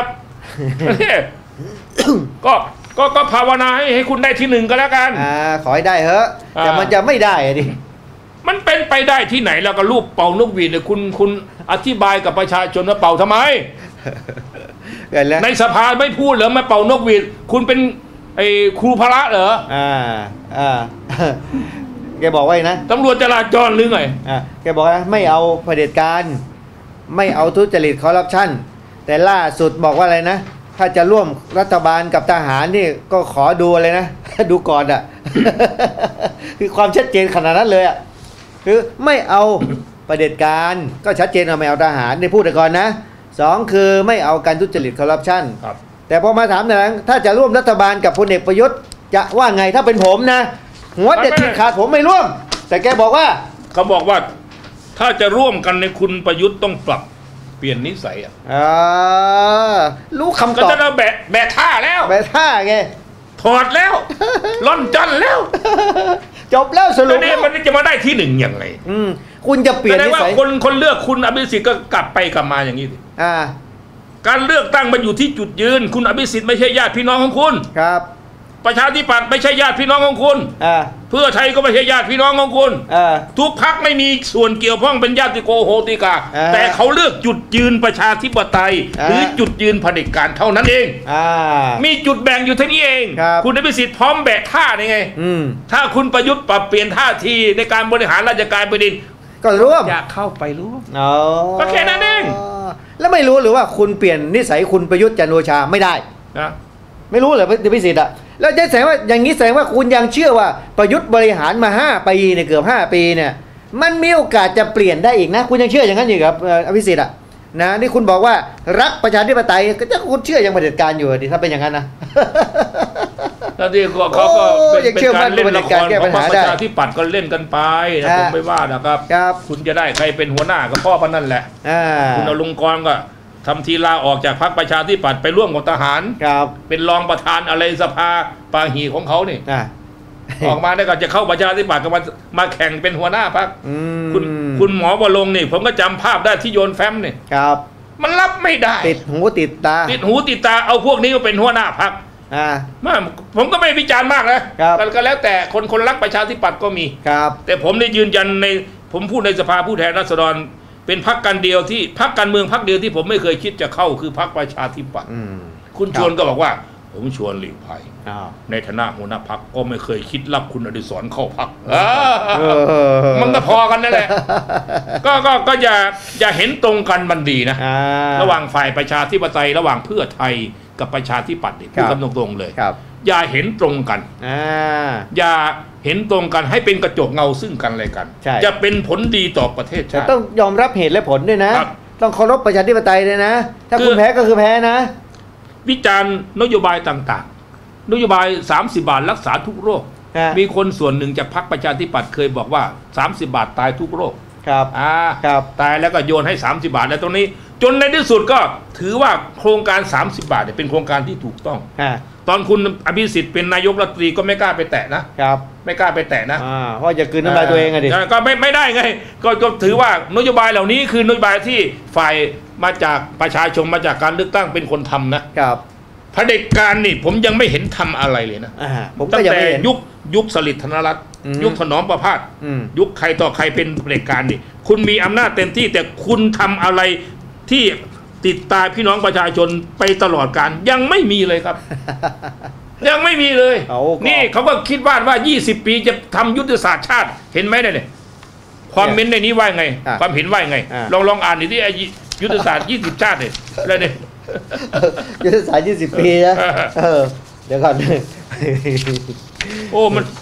S4: ก็ก็ก็ภาวนาให้ให้คุณได้ที่หนึ่งก็แล้วกัน
S5: อ่าขอให้ได้เถอะ
S4: อ่า
S5: แต่มันจะไม่ได้อะดิ
S4: มันเป็นไปได้ที่ไหนแล้วก็รูปเป่านกหวีดเนี่ยคุณคุณอธิบายกับประชาชนว่าเป่าทำไม
S5: เกิดแล้ว
S4: ในสภาไม่พูดเหรอมาเป่านกหวีดคุณเป็นไอ้ครูพระเหรอ
S5: อ่าอ่า แกบอกว่าไงนะ
S4: ตำรวจจราจรหรือไง
S5: อ่าแกบอกว่าไม่เอาเผด็จการ ไม่เอาทุจริตคอร์รัปชันแต่ล่าสุดบอกว่าอะไรนะ ถ้าจะร่วมรัฐบาลกับทหารนี่ก็ขอดูอะไรนะ ดูก่อนอ่ะ คือความชัดเจนขนาดนั้นเลยอ่ะคือไม่เอาเผด็จการก็ชัดเจนว่าไม่เอาทหารนี่พูดแต่ก่อนนะสองคือไม่เอาการทุจริตคอร์รัปชัน
S4: ครับ
S5: แต่พอมาถามหลังถ้าจะร่วมรัฐบาลกับพลเอกประยุทธ์จะว่าไงถ้าเป็นผมนะ หัวเด็ดที่ขาดผมไม่ร่วม แต่แกบอกว่า
S4: เขาบอกว่าถ้าจะร่วมกันในคุณประยุทธ์ต้องปรับเปลี่ยนนิสัยอ่ะ
S5: อ่ารู้คำ
S4: ก็
S5: ตอบ
S4: จะเราแบะแบะท่าแล้ว
S5: แบบท่าไง
S4: ถอดแล้ว ล่อนจันแล้ว
S5: จบแล้วสรุ
S4: แล้
S5: ป
S4: วนี่
S5: แล้ว
S4: มันจะมาได้ที่หนึ่งยังไง
S5: อืมคุณจะเปลี่ย
S4: แส
S5: น
S4: ดง
S5: นิ
S4: ว่า
S5: สัย
S4: คนคนเลือกคุณอภิสิทธิ์ก็กลับไปกลับมาอย่างนี้สิ
S5: อ่า
S4: การเลือกตั้งมันอยู่ที่จุดยืน คุณอภิสิทธิ์ไม่ใช่ญาติพี่น้องของคุณ
S5: ครับ
S4: ประชาธิปัตย์ไม่ใช่ญาติพี่น้องของคุณ
S5: อ่า
S4: เพื่อไทยก็ไม่ใช่ญาติพี่น้องของคุณ
S5: อ่า
S4: ทุกพักไม่มีส่วนเกี่ยวข้องเป็นญาติโกโหติกา
S5: อ่า
S4: แต่เขาเลือกจุดยืนประชาธิปไตย
S5: อ่า
S4: หรือจุดยืนเผด็จการเท่านั้นเอง
S5: อ่า
S4: มีจุดแบ่งอยู่เท่านี้เอง
S5: ครับ
S4: คุณอภิสิทธิ์พร้อมแบะท่านี่ไง
S5: อืม
S4: ถ้าคุณประยุทธ์ปรับเปลี่ยนท่าทีในการบริหารราชการแผ่นดิน
S5: ก็ร่วม
S4: อยากเข้าไปร่วม
S5: อ๋อ
S4: ก็แค่นั้นเอง
S5: แล้วไม่รู้หรือว่าคุณเปลี่ยนนิสัยคุณประยุทธ์จันทร์โอชาไม่ได้
S4: นะ
S5: ไม่รู้เหรอพิสิทธิ์อ่ะแล้วจะแสดงว่าอย่างนี้แสดงว่าคุณยังเชื่อว่าประยุทธ์บริหารมาห้าปีเนี่ยเกือบห้าปีเนี่ยมันมีโอกาสจะเปลี่ยนได้อีกนะ คุณยังเชื่ออย่างนั้นอยู่ครับเอ่ออภิสิทธิ์อ่ะนะนี่คุณบอกว่ารักประชาธิปไตยก็จะคุณเชื่อยังเผด็จการอยู่ดิถ้าเป็นอย่างนั้นนะ
S4: แล้วที่ก็เขาก็
S5: โอ้
S4: เป็น
S5: ยัง
S4: เป็น
S5: เชื่อมั่
S4: กาน รเล่นละค
S5: การ
S4: ร
S5: แก้
S4: ข
S5: ปั
S4: อ
S5: ญ
S4: งพร
S5: หาร
S4: คป
S5: ได้
S4: ระชาธิปัตย์ก็เล่นกันไปนะ
S5: อ่า
S4: ผมไม่ว่านะครับ
S5: ครับ
S4: คุณจะได้ใครเป็นหัวหน้าก็พ่อพันนั่นแหละ
S5: อ่า
S4: คุณอลงกรณ์ก็ทำทีลาออกจากพรรคประชาธิปัตย์ไปร่วมกับทหาร
S5: ครับ
S4: เป็นรองประธานอะไรสภาปาหีของเขานี่
S5: อ่า
S4: ออกมาได้ก็จะเข้าประชาธิปัตย์ก็มามาแข่งเป็นหัวหน้าพรรค
S5: อืม
S4: คุณคุณหมอวรงค์นี่ผมก็จำภาพได้ที่โยนแฟ้มนี่
S5: ครับ
S4: มันรับไม่ได้
S5: ติดหูติดตา
S4: ติดหูติดตาเอาพวกนี้มาเป็นหัวหน้าพรรค
S5: อ่า
S4: มาผมก็ไม่วิจารณ์มากนะครับ ก็แล้วแต่คนคนรักประชาธิปัตย์ก็มี
S5: ครับ
S4: แต่ผมได้ยืนยันในผมพูดในสภาผู้แทนราษฎรเป็นพรรคการเดียวที่พรรคการเมืองพรรคเดียวที่ผมไม่เคยคิดจะเข้าคือพรรคประชาธิปัตย์
S5: อืม
S4: คุณชวนก็บอกว่า ผมชวนหลีกภัย
S5: อ้าว
S4: ในฐานะหัวหน้าพรรคก็ไม่เคยคิดรับคุณอดิศรเข้าพรรค
S5: เออ
S4: มันก็พอกันนั่นแหละ ก็ก็ก็อย่าอย่าเห็นตรงกันมันดีนะ
S5: อ่า
S4: ระหว่างฝ่ายประชาธิปไตยระหว่างเพื่อไทยกับประชาธิปัตย์นี่พูด
S5: ครั
S4: กัน
S5: บ
S4: ตรงๆเลย
S5: ครับ
S4: อย่าเห็นตรงกัน
S5: อ่า
S4: อย่าเห็นตรงกันให้เป็นกระจกเงาซึ่งกันและกัน
S5: ใช่
S4: จะเป็นผลดีต่อประเทศ
S5: แต่
S4: ชาติ
S5: ต้องยอมรับเหตุและผลด้วยนะ
S4: ครับ
S5: ต้องเคารพประชาธิปไตยเลยนะ ถ้า
S4: คือ
S5: คุณแพ้ก็คือแพ้นะ
S4: วิจารณ์นโยบายต่างๆ นโยบายสามสิบบาทรักษาทุกโรค
S5: ฮะ
S4: มีคนส่วนหนึ่งจากพรรคประชาธิปัตย์เคยบอกว่าสามสิบบาทตายทุกโรค
S5: ครับ
S4: อ่า
S5: ครับ
S4: ตายแล้วก็โยนให้สามสิบบาทแล้วตรงนี้ จนในที่สุดก็ถือว่าโครงการสามสิบบาทเนี่ยเป็นโครงการที่ถูกต้อง
S5: อ่า
S4: ตอนคุณอภิสิทธิ์เป็นนายกรัฐมนตรีก็ไม่กล้าไปแตะนะครับ ไม่กล้าไปแตะนะ
S5: อ่าเพราะจะกลืนน้ำลายตัวเองอะดิ
S4: ก็ไม่ไม่ได้ไงก็ก็ถือว่านโยบายเหล่านี้คือนโยบายที่ฝ่ายมาจากประชาชนมาจากการเลือกตั้งเป็นคนทำนะครับ เผด็จการนี่ผมยังไม่เห็นทำอะไรเลยนะ
S5: อ่าผม
S4: ตั้
S5: ก็
S4: ง
S5: ยัง
S4: แต่
S5: ไม่เห็น
S4: ยุคยุคสฤษดิ์ธนรัตน์
S5: อืม
S4: ยุคถนอมประพาส
S5: อืม
S4: ยุคใครต่อใครเป็นเผด็จการนี่คุณมีอำนาจเต็มที่แต่คุณทำอะไรที่ติดตาพี่น้องประชาชนไปตลอดการยังไม่มีเลยครับ ยังไม่มีเลย
S5: เอาก็
S4: นี่เขาก็คิดว่าว่ายี่สิบปีจะทำยุทธศาสตร์ชาติเห็นไหมเนี่ยความเม้นในนี้ว่าไง
S5: อ่ะ
S4: ความเห็นว่าไง
S5: อ่ะ
S4: ลองลองอ่านดิที่ไอ้ยุทธศาสตร์ยี่สิบชาติเนี่ยแล้วเนี่ย
S5: ยุทธศาสตร์ยี่สิบปีนะ
S4: เออ
S5: เออ เดี๋ยวก่อน
S4: โอ้มัน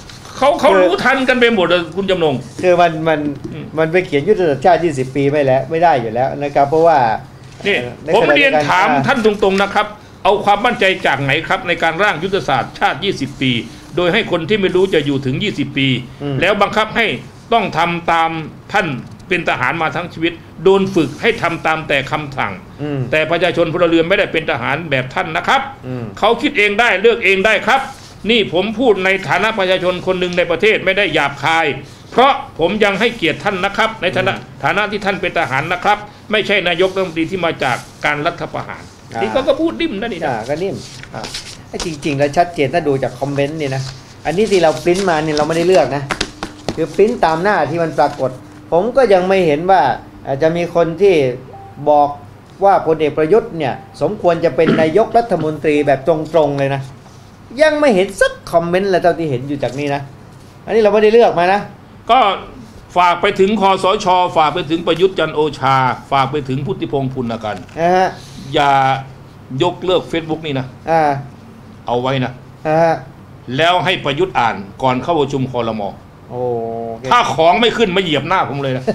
S4: เขาเขารู้ทันกันไปหมดเลยคุณจำนง
S5: คือมันมันมันไปเขียนยุทธศาสตร์ชาติยี่สิบปีไม่แล้วไม่ได้อยู่แล้วนะครับเพราะว่า
S4: นี่ผมเรียนถามท่านตรงๆนะครับเอาความมั่นใจจากไหนครับในการร่างยุทธศาสตร์ชาติยี่สิบปีโดยให้คนที่ไม่รู้จะอยู่ถึงยี่สิบปีแล้วบังคับให้ต้องทำตามท่านเป็นทหารมาทั้งชีวิตโดนฝึกให้ทำตามแต่คำสั่งแต่ประชาชนพลเรือนไม่ได้เป็นทหารแบบท่านนะครับเขาคิดเองได้เลือกเองได้ครับนี่ผมพูดในฐานะประชาชนคนหนึ่งในประเทศไม่ได้หยาบคายเพราะผมยังให้เกียรติท่านนะครับในฐานะฐานะที่ท่านเป็นทหารนะครับไม่ใช่นายกรัฐมนตรีที่มาจากการรัฐประหารนี่ก็ก็พูดนิ่มนะนี่นะ
S5: ก็นิ่มจริงๆแล้วชัดเจนถ้าดูจากคอมเมนต์นี่นะอันนี้ที่เราปริ้นมาเนี่ยเราไม่ได้เลือกนะคือปริ้นตามหน้าที่มันปรากฏผมก็ยังไม่เห็นว่าอาจจะมีคนที่บอกว่าพลเอกประยุทธ์เนี่ยสมควรจะเป็นนายกรัฐมนตรีแบบตรงๆเลยนะยังไม่เห็นสักคอมเมนต์เลยเท่าที่เห็นอยู่จากนี้นะอันนี้เราไม่ได้เลือกมานะ
S4: ก็ฝากไปถึงคสช.ฝากไปถึงประยุทธ์จันทร์โอชาฝากไปถึงพุทธิพงษ์ปุณกันอย่ายกเลิก Facebook นี่นะเอาไว้นะแล้วให้ประยุทธ์อ่านก่อนเข้าประชุมครม.ถ้าของไม่ขึ้นมาเหยียบหน้าผมเลยนะ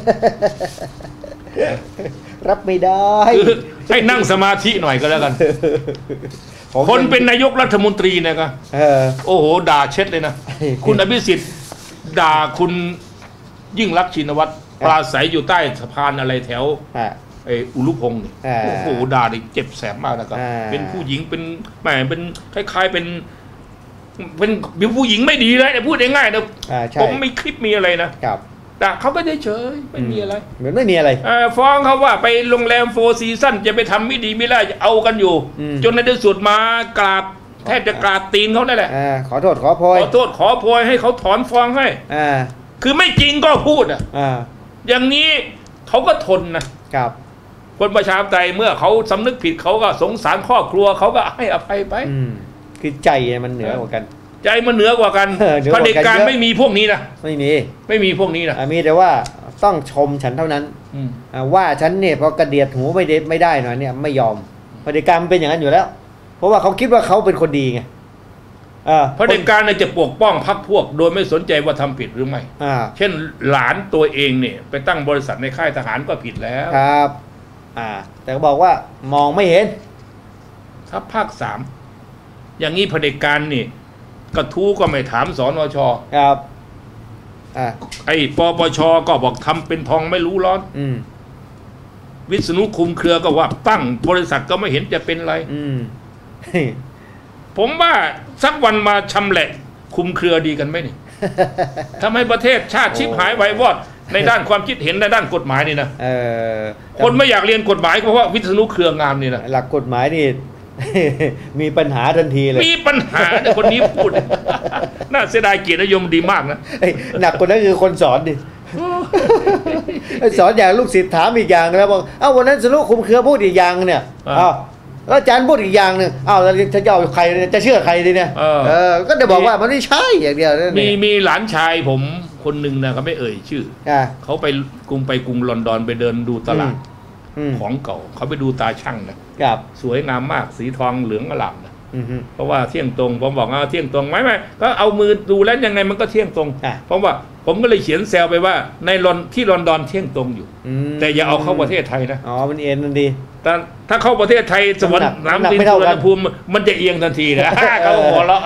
S5: รับไม่ได้
S4: ให้นั่งสมาธิหน่อยก็แล้วกันคนเป็นนายกรัฐมนตรีเนี่ยก็โอ้โหด่าเช็ดเลยนะคุณอภิสิทธิ์ด่าคุณยิ่งรักษณ์ชินวัตรปราศัยอยู่ใต้สะพานอะไรแถวไอ้อุลุพงศ์นี่โอ้โหด่าดิเจ็บแสบมากนะครับเป็นผู้หญิงเป็นแหมเป็นคล้ายๆเป็นเป็นผู้หญิงไม่ดีเลยพูดง่ายๆนะผมไม่คลิปมีอะไรนะแต่เขาก็เฉยๆไม่มีอะไร
S5: เหมือนไม่มีอะไร
S4: ฟ้องเขาว่าไปโรงแรมโฟร์ซีซั่นจะไปทำไม่ดีไม่ได้เอากันอยู่จนในที่สุดมากราบแทบจะกราบตีนเขาได้แหละ
S5: ขอโทษขอโพย
S4: ขอโทษขอโพยให้เขาถอนฟ้องให้คือไม่จริงก็พูดอ่ะอย่างนี้เขาก็ทนนะครับคนประชาธิปไตยเมื่อเขาสำนึกผิดเขาก็สงสารครอบครัวเขาก็ให้อภัยไป
S5: คือใจมันเหนือกว่ากัน
S4: ใจมันเหนือกว่ากันเผด็จการไม่มีพวกนี้นะ
S5: ไม่มี
S4: ไม่มีพวกนี้นะ
S5: มีแต่ว่าต้องชมฉันเท่านั้นว่าฉันเนี่ยพอกระเดียดหูไม่ได้ไม่ได้หน่อยเนี่ยไม่ยอมเผด็จการมันเป็นอย่างนั้นอยู่แล้วเพราะว่าเขาคิดว่าเขาเป็นคนดีไง
S4: เผด็จการเนี่ยจะปกป้องพรรคพวกโดยไม่สนใจว่าทำผิดหรือไม่เช่นหลานตัวเองเนี่ยไปตั้งบริษัทในค่ายทหารก็ผิดแล้ว
S5: ครับอ่าแต่เขาบอกว่ามองไม่เห็น
S4: ทัพภาคสามอย่างนี้เผด็จการนี่กระทู้ก็ไม่ถามสนช.
S5: ครับอ่า
S4: ไอ้ปปช.ก็บอกทำเป็นทองไม่รู้ร้อน
S5: อืม
S4: วิษณุคุมเครือก็ว่าตั้งบริษัทก็ไม่เห็นจะเป็นไร
S5: อืม
S4: ผมว่าสักวันมาชำแหละคุมเครือดีกันไหมนี่ทำให้ประเทศชาติชิบหายไววอดในด้านความคิดเห็นในด้านกฎหมายนี่นะคนไม่อยากเรียนกฎหมายเพราะว่าวิษณุเครืองามนี่นะ
S5: หลักกฎหมายนี่มีปัญหาทันทีเลย
S4: มีปัญหาเนี่ยคนนี้พูดน่าเสียดายเกียรตินิยมดีมากนะ
S5: หนักกว่านั้นคือคนสอนดิสอนอย่างลูกศิษย์ถามอีกอย่างแล้วบอกเอ้าวันนั้นสนุกคุมเครือพูดอีกอย่างเนี่ยอ้าวแล้วอาจารย์พูดอีกอย่างหนึ่งอ้าวแล้วจะเอาใครจะเชื่อใครดีเนี่ยเออก็จะบอกว่ามันไม่ใช่อย่างเดียว
S4: มีมีหลานชายผมคนหนึ่งนะเขาไม่เอ่ยชื่อเขาไปกรุงไปกรุงลอนดอนไปเดินดูตลาดของเก่าเขาไปดูตาช่างนะสวยงามมากสีทองเหลืองอลามนะเพราะว่าเที่ยงตรงผมบอกว่าเที่ยงตรงไหมไหมก็เอามือดูแล้วยังไงมันก็เที่ยงตรงเพราะว่าผมก็เลยเขียนแซวไปว่าในลอนที่ลอนดอนเที่ยงตรงอยู่แต่อย่าเอาเข้าประเทศไทยนะ
S5: อ๋อมันเอ็นมันดี
S4: แต่ถ้าเข้าประเทศไทยสวรรค์น้ำดินสุวรรณภูมิมันจะเอียงทันทีนะเขาหัวเราะ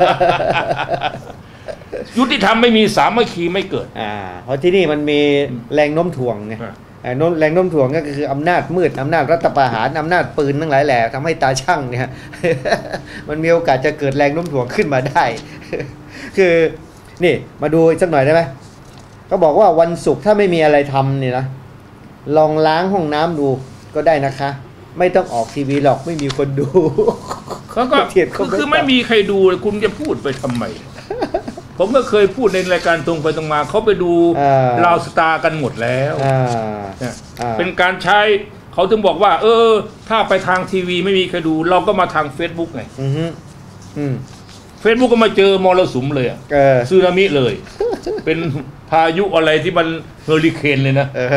S4: ยุติธรรมไม่มีสามัคคีไม่เกิด
S5: อ่าเพราะที่นี่มันมีแรงโน้มถ่วงไงแรงโน้มถ่วงก็คืออำนาจมืดอำนาจรัฐประหารอำนาจปืนทั้งหลายแหล่ทำให้ตาช่างเนี่ยมันมีโอกาสจะเกิดแรงโน้มถ่วงขึ้นมาได้คือนี่มาดูสักหน่อยได้ไหมก็บอกว่าวันศุกร์ถ้าไม่มีอะไรทำเนี่ยนะลองล้างห้องน้ำดูก็ได้นะคะไม่ต้องออกทีวีหรอกไม่มีคนดู
S4: เขาก็คือไม่มีใครดูคุณจะพูดไปทำไมผมก็เคยพูดในรายการตรงไปตรงมาเขาไปดูลาวสตาร์กันหมดแล้วเป็นการใช้เขาถึงบอกว่าเออถ้าไปทางทีวีไม่มีใครดูเราก็มาทาง Facebook ไงเฟซบุ๊กก็มาเจอมรสุมเลยสึนามิเลยเป็นพายุอะไรที่มันเฮอริเคนเลยนะ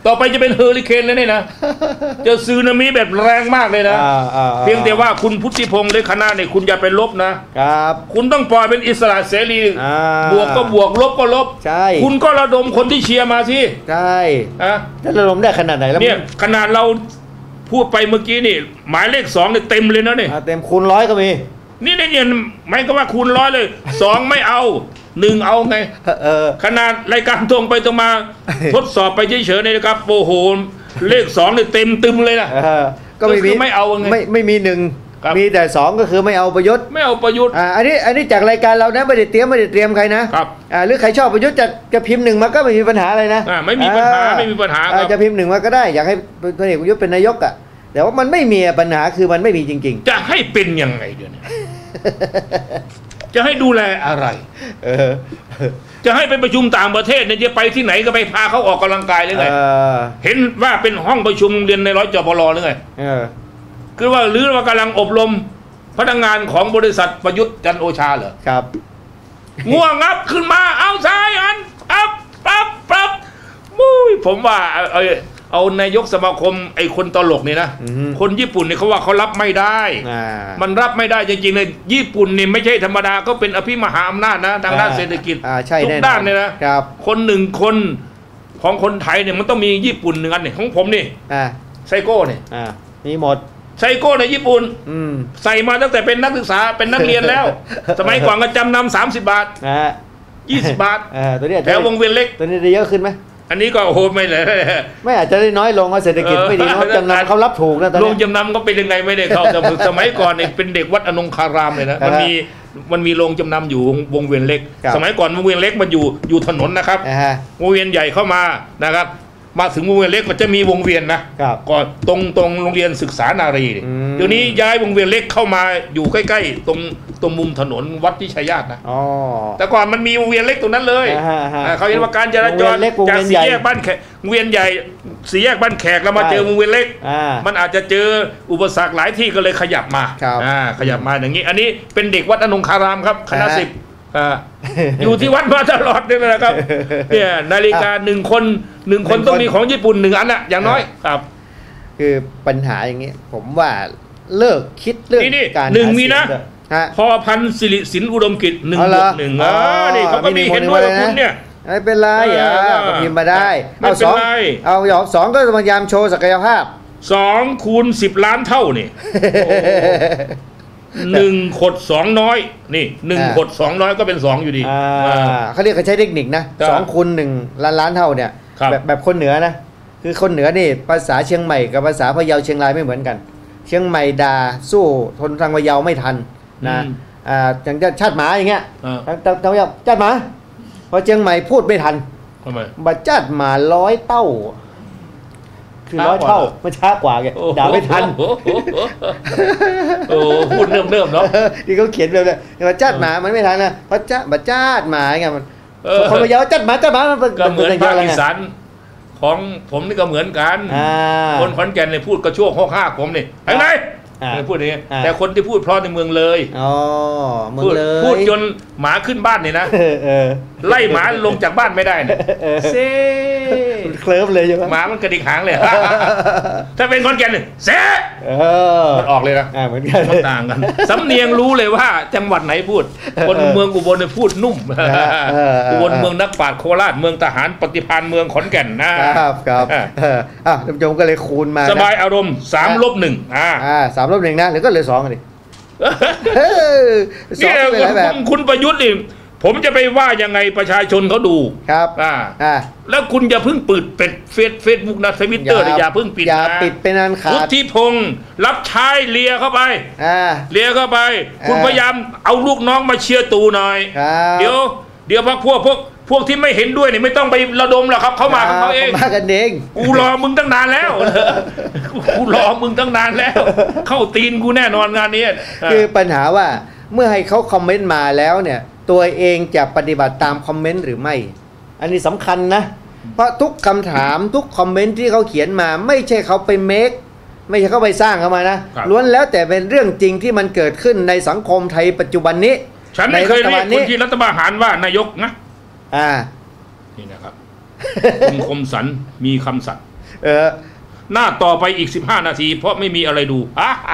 S4: ต่อไปจะเป็นเฮอริเคนแล้วเนี่ยนะเจอซึนามิแบบแรงมากเลยนะเพียงแต่ว่าคุณพุทธิพงษ์หรือคณะเนี่ยคุณอย่าไปลบนะครับคุณต้องปล่อยเป็นอิสระเสรีบวกก็บวกลบก็ลบ
S5: ใช่
S4: คุณก็ระดมคนที่เชียร์มาสิ
S5: ใช่
S4: อะ
S5: จะระดมได้ขนาดไหนแล้ว
S4: เนี่ยขนาดเราพูดไปเมื่อกี้นี่หมายเลขสองเนี่ยเต็มเลยนะเนี่ย
S5: เต็มคูณร้อยก็มี
S4: นี่เนี่ยไม่ก็ว่าคูณร้อยเลยสองไม่เอาหนึ่งเอาไงขนาดรายการตรงไปตรงมาทดสอบไปเฉยๆเนี่ยนะครับโอ้โหเลขสองเนี่ยเต็มตึมเลยนะ
S5: ก็ไม่มี
S4: ไม่เอาไง
S5: ไม่ไม่มีหนึ่งมีแต่สองก็คือไม่เอาประยุทธ์
S4: ไม่เอาประยุทธ์
S5: อ่าอันนี้อันนี้จากรายการเรานะไม่ได้เตรียมไม่ได้เตรียมใครนะครับอ่าหรือใครชอบประยุทธ์จะจะพิมพ์หนึ่งมาก็ไม่มีปัญหาอะไรนะ
S4: อ่าไม่มีปัญหาไม่มีปัญหา
S5: จะพิมพ์หนึ่งมาก็ได้อยากให้พลเอกประยุทธ์เป็นนายกอ่ะแต่ว่ามันไม่มีปัญหาคือมันไม่มีจริง
S4: ๆจะให้เป็นยังไงเดี๋ยวนี้จะให้ดูแลอะไรเออจะให้ไปประชุมต่างประเทศเนี่ยจะไปที่ไหนก็ไปพาเขาออกกำลังกายเลยไงเห็นว่าเป็นห้องประชุมเรียนในร้อยจปรหรือไงคือว่าหรือว่ากำลังอบรมพนักงานของบริษัทประยุทธ์จันทร์โอชาเหรอ
S5: ครับ
S4: ง่วงงับขึ้นมาเอาซ้ายอันอัพปั๊บปั๊บมุ้ยผมว่าเอาเอานายกสมาคมไอ้คนตลกนี่นะคนญี่ปุ่นเนี่ยเขาว่าเขารับไม่ได้มันรับไม่ได้จริงๆเลยญี่ปุ่นนี่ไม่ใช่ธรรมดาก็เป็นอภิมหาอำนาจนะทางด้านเศรษฐกิจทุกด้านเลยนะคนหนึ่งคนของคนไทยเนี่ยมันต้องมีญี่ปุ่นหนึ่งอันเนี่ยของผมนี่ไซโก้เนี่ย
S5: มีหมด
S4: ไซโก้ในญี่ปุ่นใส่มาตั้งแต่เป็นนักศึกษาเป็นนักเรียนแล้วสมัยก่อนก็จำนำสามสิบบาทยี่สิบบาทแถววงเวียนเล็ก
S5: ตัวนี้ได้เยอะขึ้นไหม
S4: อันนี้ก็โอ้โหไม่เลย
S5: ไม่อาจจะได้น้อยลงเพราะเศรษฐกิจไม่ดีเขาจำนำเขารับถูกนะตอนนี้
S4: ลงจำนำก็เป็นยังไงไม่ได้เข้าแต่สมัยก่อนเนี่ยเป็นเด็กวัดอนงคารามเลยนะมันมีมันมีโรงจำนำอยู่วงเวียนเล็กสมัยก่อนวงเวียนเล็กมันอยู่อยู่ถนนนะครับวงเวียนใหญ่เข้ามานะครับมาถึงวงเวียนเล็กก็จะมีวงเวียนนะก่อนตรงตรงโรงเรียนศึกษานารีเดี๋ยวนี้ย้ายวงเวียนเล็กเข้ามาอยู่ใกล้ๆตรงตรงมุมถนนวัดพิชัยญาตินะแต่ก่อนมันมีวงเวียนเล็กตรงนั้นเลยเขาเห็นว่าการจราจรจากสี่แยกบ้านแขกวงเวียนใหญ่สี่แยกบ้านแขกเรามาเจอวงเวียนเล็กมันอาจจะเจออุปสรรคหลายที่ก็เลยขยับมาขยับมาอย่างนี้อันนี้เป็นเด็กวัดอนงคารามครับคณะสิบอยู่ที่วัดมาตลอดเลยนะครับเนี่ยนาฬิกาหนึ่งคนหนึ่งคนต้องมีของญี่ปุ่นหนึ่งอันอะอย่างน้อยครับ
S5: คือปัญหาอย่างนี้ผมว่าเลิกคิดเรื่อง
S4: การหนึ่งมีนะพอพันสิริสินอุดมกิจหนึ่งบวกหนึ่งอ่านี่เขาก็มีเห็นด้วยกับคุณเนี่ย
S5: ไม่เป็นไรอ่ะก็พิมพ์มาได้เอาสองเอาหยอกสองก็พยายามโชว์ศักยภาพ
S4: สองคูณสิบล้านเท่านี่หนึ่งขดสองน้อยนี่หนึ่งขดสองน้อยก็เป็นสองอยู่ดี
S5: เขาเรียกเขาใช้เทคนิคนะสองคูณหนึ่งล้านล้านเท่าเนี่ยแบบแบบคนเหนือนะคือคนเหนือนี่ภาษาเชียงใหม่กับภาษาพะเยาเชียงรายไม่เหมือนกันเชียงใหม่ด่าสู้ทนทางพะเยาไม่ทันนะอ่าอย่างชาติหมาอย่างเงี้ยทางทางพะเยาชาติหมาพอเชียงใหม่พูดไม่ทันบัดชาติหมาร้อยเต้าคือร้อยเท่ามันช้ากว่าไงด่าไม่ทัน
S4: โอ้พูดเริ่มเริ่มเนาะ
S5: ที่เขาเขียนแบบนี้ว่าจัดหมามันไม่ทันนะเพราะจ้าบัดจัดหมาไงมันคนมาเยอะจัดหมาจัดหมามัน
S4: ก็เหมือนภาคอีสานของผมนี่ก็เหมือนกันคนขอนแก่นเลยพูดกระชั่วข้อห้าผมนี่ไปไหนพูดอย่างนี้แต่คนที่พูดเพราะในเมืองเลย
S5: อ๋อเมืองเลย
S4: พูดจนหมาขึ้นบ้านนี่นะไล่หมาลงจากบ้านไม่ได้เนี่ยเซ่
S5: เคลิ้มเลยใช่ไหม
S4: หมามันกระดิกหางเลยถ้าเป็นคนแก่นเนี่ยเซ่มันออกเลยนะ
S5: เหมือนกัน
S4: มันต่างกันสำเนียงรู้เลยว่าจังหวัดไหนพูดคนเมืองอุบลเนี่ยพูดนุ่มอุบลเมืองนักปราชญ์โคราชเมืองทหารปฏิภาณเมืองขอนแก่น
S5: นะครับครับอ่ะท่านผู้ชมก็เลยคูณมา
S4: สบายอารมณ์สามลบหนึ่งอ่า
S5: สามลบหนึ่งนะหรือก็เหลือสองเลย
S4: นี่คุณประยุทธ์นี่ผมจะไปว่ายังไงประชาชนเขาดู
S5: ครับอ่า
S4: อ่าแล้วคุณอย่าเพิ่งปิดเป็ดเฟซเฟซบุ๊กนะทวิตเตอร์อย่าเพิ่งปิด
S5: อย่าปิดเป็นอันขาด
S4: พุทธิพงศ์รับใช้เลียเข้าไปเลียเข้าไปคุณพยายามเอาลูกน้องมาเชียร์ตูหน่อยเดี๋ยวเดี๋ยวพวกพวกพวกพวกที่ไม่เห็นด้วยนี่ไม่ต้องไประดมหรอกครับเขามาของเขาเอง
S5: มากันเอง
S4: กูรอมึงตั้งนานแล้วกูรอมึงตั้งนานแล้วเข้าตีนกูแน่นอนงานนี้
S5: คือปัญหาว่าเมื่อให้เขาคอมเมนต์มาแล้วเนี่ยตัวเองจะปฏิบัติตามคอมเมนต์หรือไม่อันนี้สำคัญนะเพราะทุกคำถามทุกคอมเมนต์ที่เขาเขียนมาไม่ใช่เขาไปเมคไม่ใช่เขาไปสร้างเข้ามานะล้วนแล้วแต่เป็นเรื่องจริงที่มันเกิดขึ้นในสังคมไทยปัจจุบันนี้
S4: ฉันไม่เคยเรียกคนที่รัฐประหารว่านายกนะ
S5: อ่า
S4: นี่นะครับคุณคมสันมีคำสัตย์
S5: เออ
S4: หน้าต่อไปอีกสิบห้านาทีเพราะไม่มีอะไรดู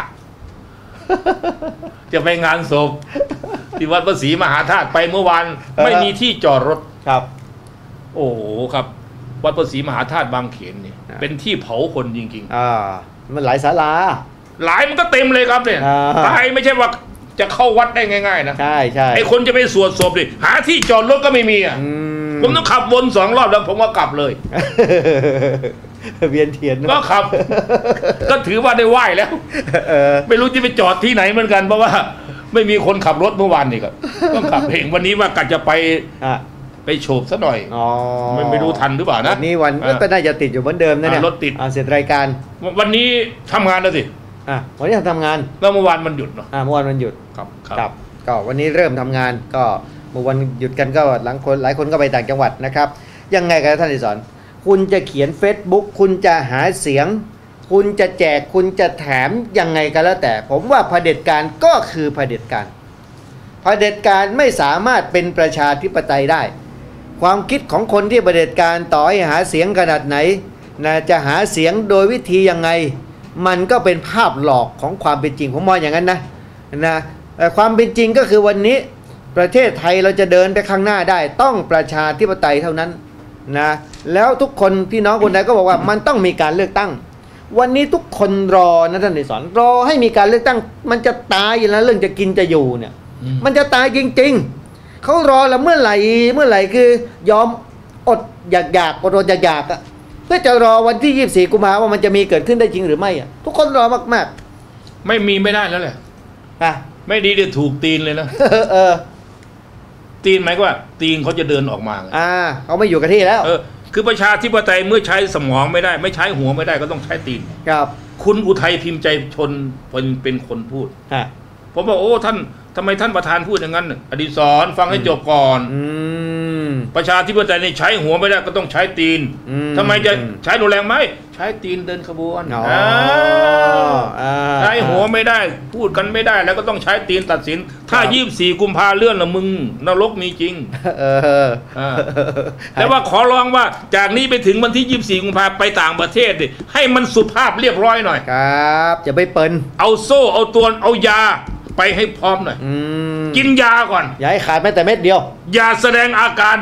S4: จะไปงานศพที่วัดพระศรีมหาธาตุไปเมื่อวานไม่มีที่จอดรถ
S5: ครับ
S4: โอ้โหครับวัดพระศรีมหาธาตุบางเขนเนี่ยเป็นที่เผาคนจริงๆ
S5: อ่ามันหลายศาลา
S4: หลายมันก็เต็มเลยครับเนี่ยตายไม่ใช่ว่าจะเข้าวัดได้ง่ายๆนะ
S5: ใช่ใช่
S4: ไอคนจะไปสวดศพดิหาที่จอดรถก็ไม่มีอ่ะผมต้องขับวนสองรอบแล้วผมก็กลับเลย
S5: เวียนเทียน
S4: ก็ขับก็ถือว่าได้ไหว้แล้วไม่รู้จะไปจอดที่ไหนเหมือนกันเพราะว่าไม่มีคนขับรถเมื่อวานนี่ครับต้องขับเองวันนี้ว่ากัดจะไปไปโฉบซะหน่อยไม่ไม่รู้ทันหรือเปล่านะ
S5: วันนี้วันก็น่าจะติดอยู่เหมือนเดิมนะเนี่ย
S4: รถติด
S5: เสร็จรายการ
S4: วันนี้ทำงานแล้วสิ
S5: อ่ะวันนี้ทำงาน
S4: แล้วเมื่อวานมันหยุดเนาะ
S5: อ่าเมื่อวานมันหยุด
S4: ครับ
S5: ครับก็วันนี้เริ่มทำงานก็เมื่อวันหยุดกันก็หลังคนหลายคนก็ไปต่างจังหวัดนะครับยังไงกันท่านที่สอนคุณจะเขียน Facebook คุณจะหาเสียงคุณจะแจกคุณจะแถมยังไงก็แล้วแต่ผมว่าเผด็จการก็คือเผด็จการเผด็จการไม่สามารถเป็นประชาธิปไตยได้ความคิดของคนที่เผด็จการต่อให้หาเสียงขนาดไหนนะจะหาเสียงโดยวิธียังไงมันก็เป็นภาพหลอกของความเป็นจริงผมมองอย่างนั้นนะนะความเป็นจริงก็คือวันนี้ประเทศไทยเราจะเดินไปข้างหน้าได้ต้องประชาธิปไตยเท่านั้นนะแล้วทุกคนพี่น้องคนใดก็บอกว่ามันต้องมีการเลือกตั้งวันนี้ทุกคนรอนะท่านสอนรอให้มีการเลือกตั้งมันจะตายอยู่แล้วเรื่องจะกินจะอยู่เนี่ยมันจะตายจริงๆเขารอแล้วเมื่อไหร่เมื่อไหร่คือยอมอดอยากอยากอดอดอยากอยากอะเพื่อจะรอวันที่ยี่สิบสี่กุมภาพันธ์ว่ามันจะมีเกิดขึ้นได้จริงหรือไม่อ่ะทุกคนรอมาก
S4: ๆไม่มีไม่ได้แล้วแหละ
S5: อ่ะ
S4: ไม่ดีเดี๋ยวถูกตีนเลยนะ
S5: เออ
S4: ตีนหมายว่าตีนเขาจะเดินออกมา
S5: อ่าเขาไม่อยู่กับที่แล้ว
S4: เออคือประชาธิปไตยเมื่อใช้สมองไม่ได้ไม่ใช้หัวไม่ได้ก็ต้องใช้ตีน
S5: ครับ
S4: คุณอุทัยพิมพ์ใจชนเป็นเป็นคนพูด
S5: อ่ะ
S4: ผมบอกโอ้ท่านทำไมท่านประธานพูดอย่างนั้นอดีศรฟังให้จบก่อนประชาธิปไตยนี่ใช้หัวไม่ได้ก็ต้องใช้ตีนทำไมจะใช้รุนแรงไหมใช้ตีนเดินขบวนใช้หัวไม่ได้พูดกันไม่ได้แล้วก็ต้องใช้ตีนตัดสินถ้ายี่สิบสี่กุมภาเลื่อนละมึงนรกมีจริงแต่ว่าขอร้องว่าจากนี้ไปถึงวันที่ยี่สิบสี่กุมภาไปต่างประเทศดิให้มันสุภาพเรียบร้อยหน่อย
S5: ครับจะไม่เปิ้น
S4: เอาโซ่เอาตัวเอายาไปให้พร้อมหน่อยกินยาก่อน
S5: อย่าให้ขาดแม้แต่เม็ดเดียว
S4: อย่าแสดงอาการ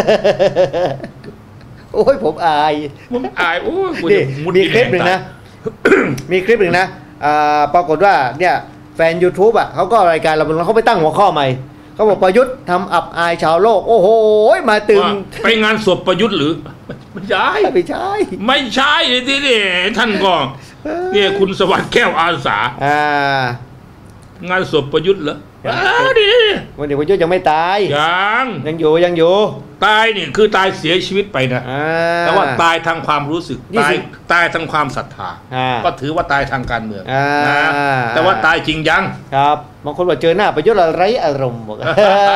S5: โอ้ยผมอาย
S4: ผมอายโอ้ย
S5: มีคลิปหนึ่งนะมีคลิปหนึ่งนะปรากฏว่าเนี่ยแฟน YouTube อ่ะเขาก็รายการเราเขาไปตั้งหัวข้อใหม่เขาบอกประยุทธ์ทำอับอายชาวโลกโอ้โหมาตึง
S4: ไปงานศพประยุทธ์หรือไม่ใช่
S5: ไม่ใช่
S4: ไม่ใช่ที่นี่ท่านก็เนี่ยคุณสวัสดิ์แก้วอาสา
S5: อ่
S4: างานศพประยุทธ์เหรอดี
S5: วันนี้ประยุทธ์ยังไม่ตาย
S4: ยัง
S5: ยังอยู่ยังอยู่
S4: ตายนี่คือตายเสียชีวิตไปนะแต่ว่าตายทางความรู้สึกตายตายทางความศรัทธาก็ถือว่าตายทางการเมืองนะแต่ว่าตายจริงยัง
S5: ครับบางคนว่าเจอหน้าประยุทธ์อะไรอารมณ์บอก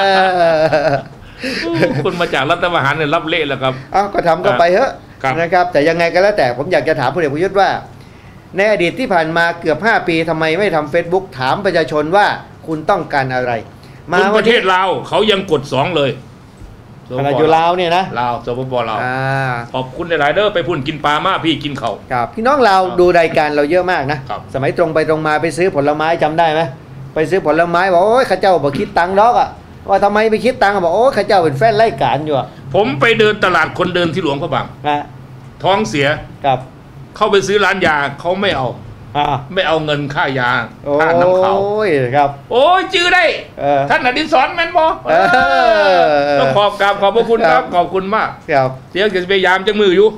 S4: คนมาจากรัฐประหารเนี่ยรับเละแล้วครับ
S5: อ้าวก็ทำก็ไปเถอะนะครับแต่ยังไงก็แล้วแต่ผมอยากจะถามพลเอกประยุทธ์ว่าในอดีตที่ผ่านมาเกือบห้าปีทำไมไม่ทำ Facebook ถามประชาชนว่าคุณต้องการอะไร
S4: มาประเทศลาวเขายังกดสองเลย
S5: ขณะอยู่ลาวเนี่ยนะ
S4: ลาวสปปลาวขอบคุณหลายๆเด้อไปพุ่นกินปลามาพี่กินเขา
S5: ครับพี่น้องเราดูรายการเราเยอะมากนะสมัยตรงไปตรงมาไปซื้อผลไม้จำได้ไหมไปซื้อผลไม้บอกโอ้ยข้าเจ้าบอกคิดตังค์ดอกอ่ะว่าทำไมไปคิดตังค์บอกโอ้ยข้าเจ้าเป็นแฟนไล่การอยู่
S4: ผมไปเดินตลาดคนเดินที่หลวงพระบางท้องเสีย
S5: ครับ
S4: เข้าไปซื้อร้านยาเขาไม่เอาไม่เอาเงินค่ายาค่าน้ำเขา
S5: โอ้ยครับ
S4: โอ้ยจื้อได้ท่านอดิศรแม่นบอต้องขอบกราบขอบพระคุณครับขอบคุณมากเดี๋ยวจะพยายามจะมืออยู่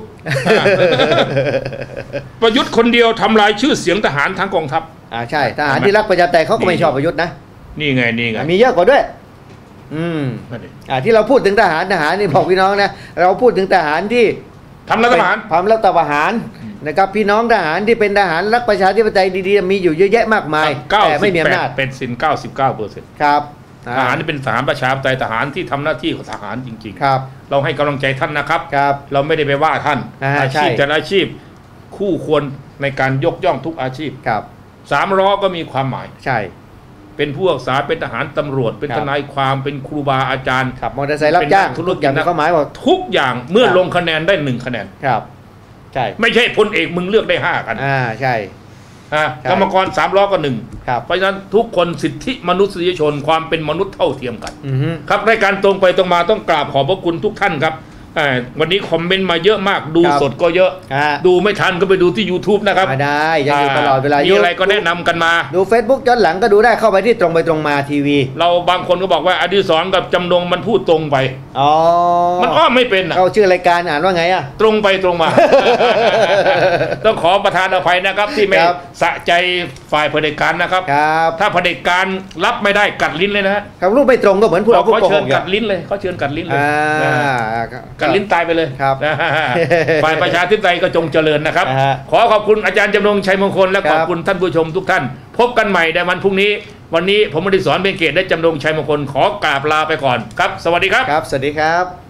S4: ประยุทธ์คนเดียวทำลายชื่อเสียงทหารทั้งกองทัพ
S5: อ่าใช่ทหารที่รักประชาธิปไตยเขาก็ไม่ชอบประยุทธ์นะ
S4: นี่ไงนี่ไง
S5: มีเยอะกว่าด้วยอืมอ่าที่เราพูดถึงทหารทหารนี่บอกพี่น้องนะเราพูดถึงทหารที่
S4: ทำรัฐประหาร
S5: ทำรัฐประหารนะครับพี่น้องทหารที่เป็นทหารรักประชาธิปไตยดีๆมีอยู่เยอะแยะมากมายแต่ไม่มีอำนาจ
S4: เป็นสินเก้าสิบเก้าเปอร์เซ็นต์
S5: ครับ
S4: ทหารที่เป็นทหารประชาธิปไตยทหารที่ทำหน้าที่ของทหารจริง
S5: ๆครับ
S4: เราให้กำลังใจท่านนะครับ
S5: ครับ
S4: เราไม่ได้ไปว่าท่านอาชีพแต่ละอาชีพคู่ควรในการยกย่องทุกอาชีพ
S5: ครับ
S4: สามล้อก็มีความหมาย
S5: ใช่
S4: เป็นผู้รักษาเป็นทหารตำรวจเป็นทนายความเป็นครูบาอาจารย์
S5: ขับมอเตอร์ไซค์รับจ้าง
S4: ธุรกิจนะเขาหมายว่าทุกอย่างเมื่อลงคะแนนได้หนึ่งคะแนน
S5: ครับใช่
S4: ไม่ใช่พลเอกมึงเลือกได้ห้ากัน
S5: อ่าใช่
S4: อ่ะกรรมกรสามล้อก็หนึ่ง
S5: ครับ
S4: เพราะฉะนั้นทุกคนสิทธิมนุษยชนความเป็นมนุษย์เท่าเทียมกัน
S5: อือฮึ
S4: ครับรายการตรงไปตรงมาต้องกราบขอบพระคุณทุกท่านครับอ่าวันนี้คอมเมนต์มาเยอะมากดู
S5: ครับ
S4: สดก็เยอะ
S5: อ่า
S4: ดูไม่ทันก็ไปดูที่ YouTube นะครับ
S5: มาได้ยังอยู่ตลอดเวลา
S4: มีอะไรก็แนะนำกันมา
S5: ดู Facebook ย้อนหลังก็ดูได้เข้าไปที่ตรงไปตรงมาทีวี
S4: เราบางคนก็บอกว่าอดิศรกับจำนงมันพูดตรงไป
S5: อ๋อ
S4: มันอ้อมไม่เป็นอ่ะ
S5: เขาชื่อรายการอ่านว่าไงอ่ะ
S4: ตรงไปตรงมา ต้องขอประทานอภัยนะครับ ที่ไม่
S5: ครับ
S4: สะใจฝ่ายเผด็จการนะครับ
S5: ครับ
S4: ถ้าเผด็จการรับไม่ได้กัดลิ้นเลยนะฮะ
S5: ครับรูปไม่ตรงก็เหมือนพวก
S4: เรา
S5: เราผู้
S4: เขา
S5: โก
S4: เชิ
S5: ห
S4: ญ
S5: กอ
S4: กั
S5: ย่าง
S4: ดลิ้นเลยเขาเชิญกัดลิ้นเลย
S5: อ่า
S4: นะฮะกัดลิ้นตายไปเลย
S5: ครับ
S4: นะฮะฝ่ายประชาธิปไตยก็จงเจริญนะครับ
S5: อ่าฮะ
S4: ขอขอบคุณอาจารย์จำนงชัยมงคลและ
S5: ครั
S4: ข
S5: บ
S4: อบคุณท่านผู้ชมทุกท่าน พบกันใหม่ในวันพรุ่งนี้ วันนี้ผมอดิศรเบญเกตและจำนงชัยมงคลขอกราบลาไปก่อนครับ สวัสดีครับ
S5: ครับ สวัสดีครับ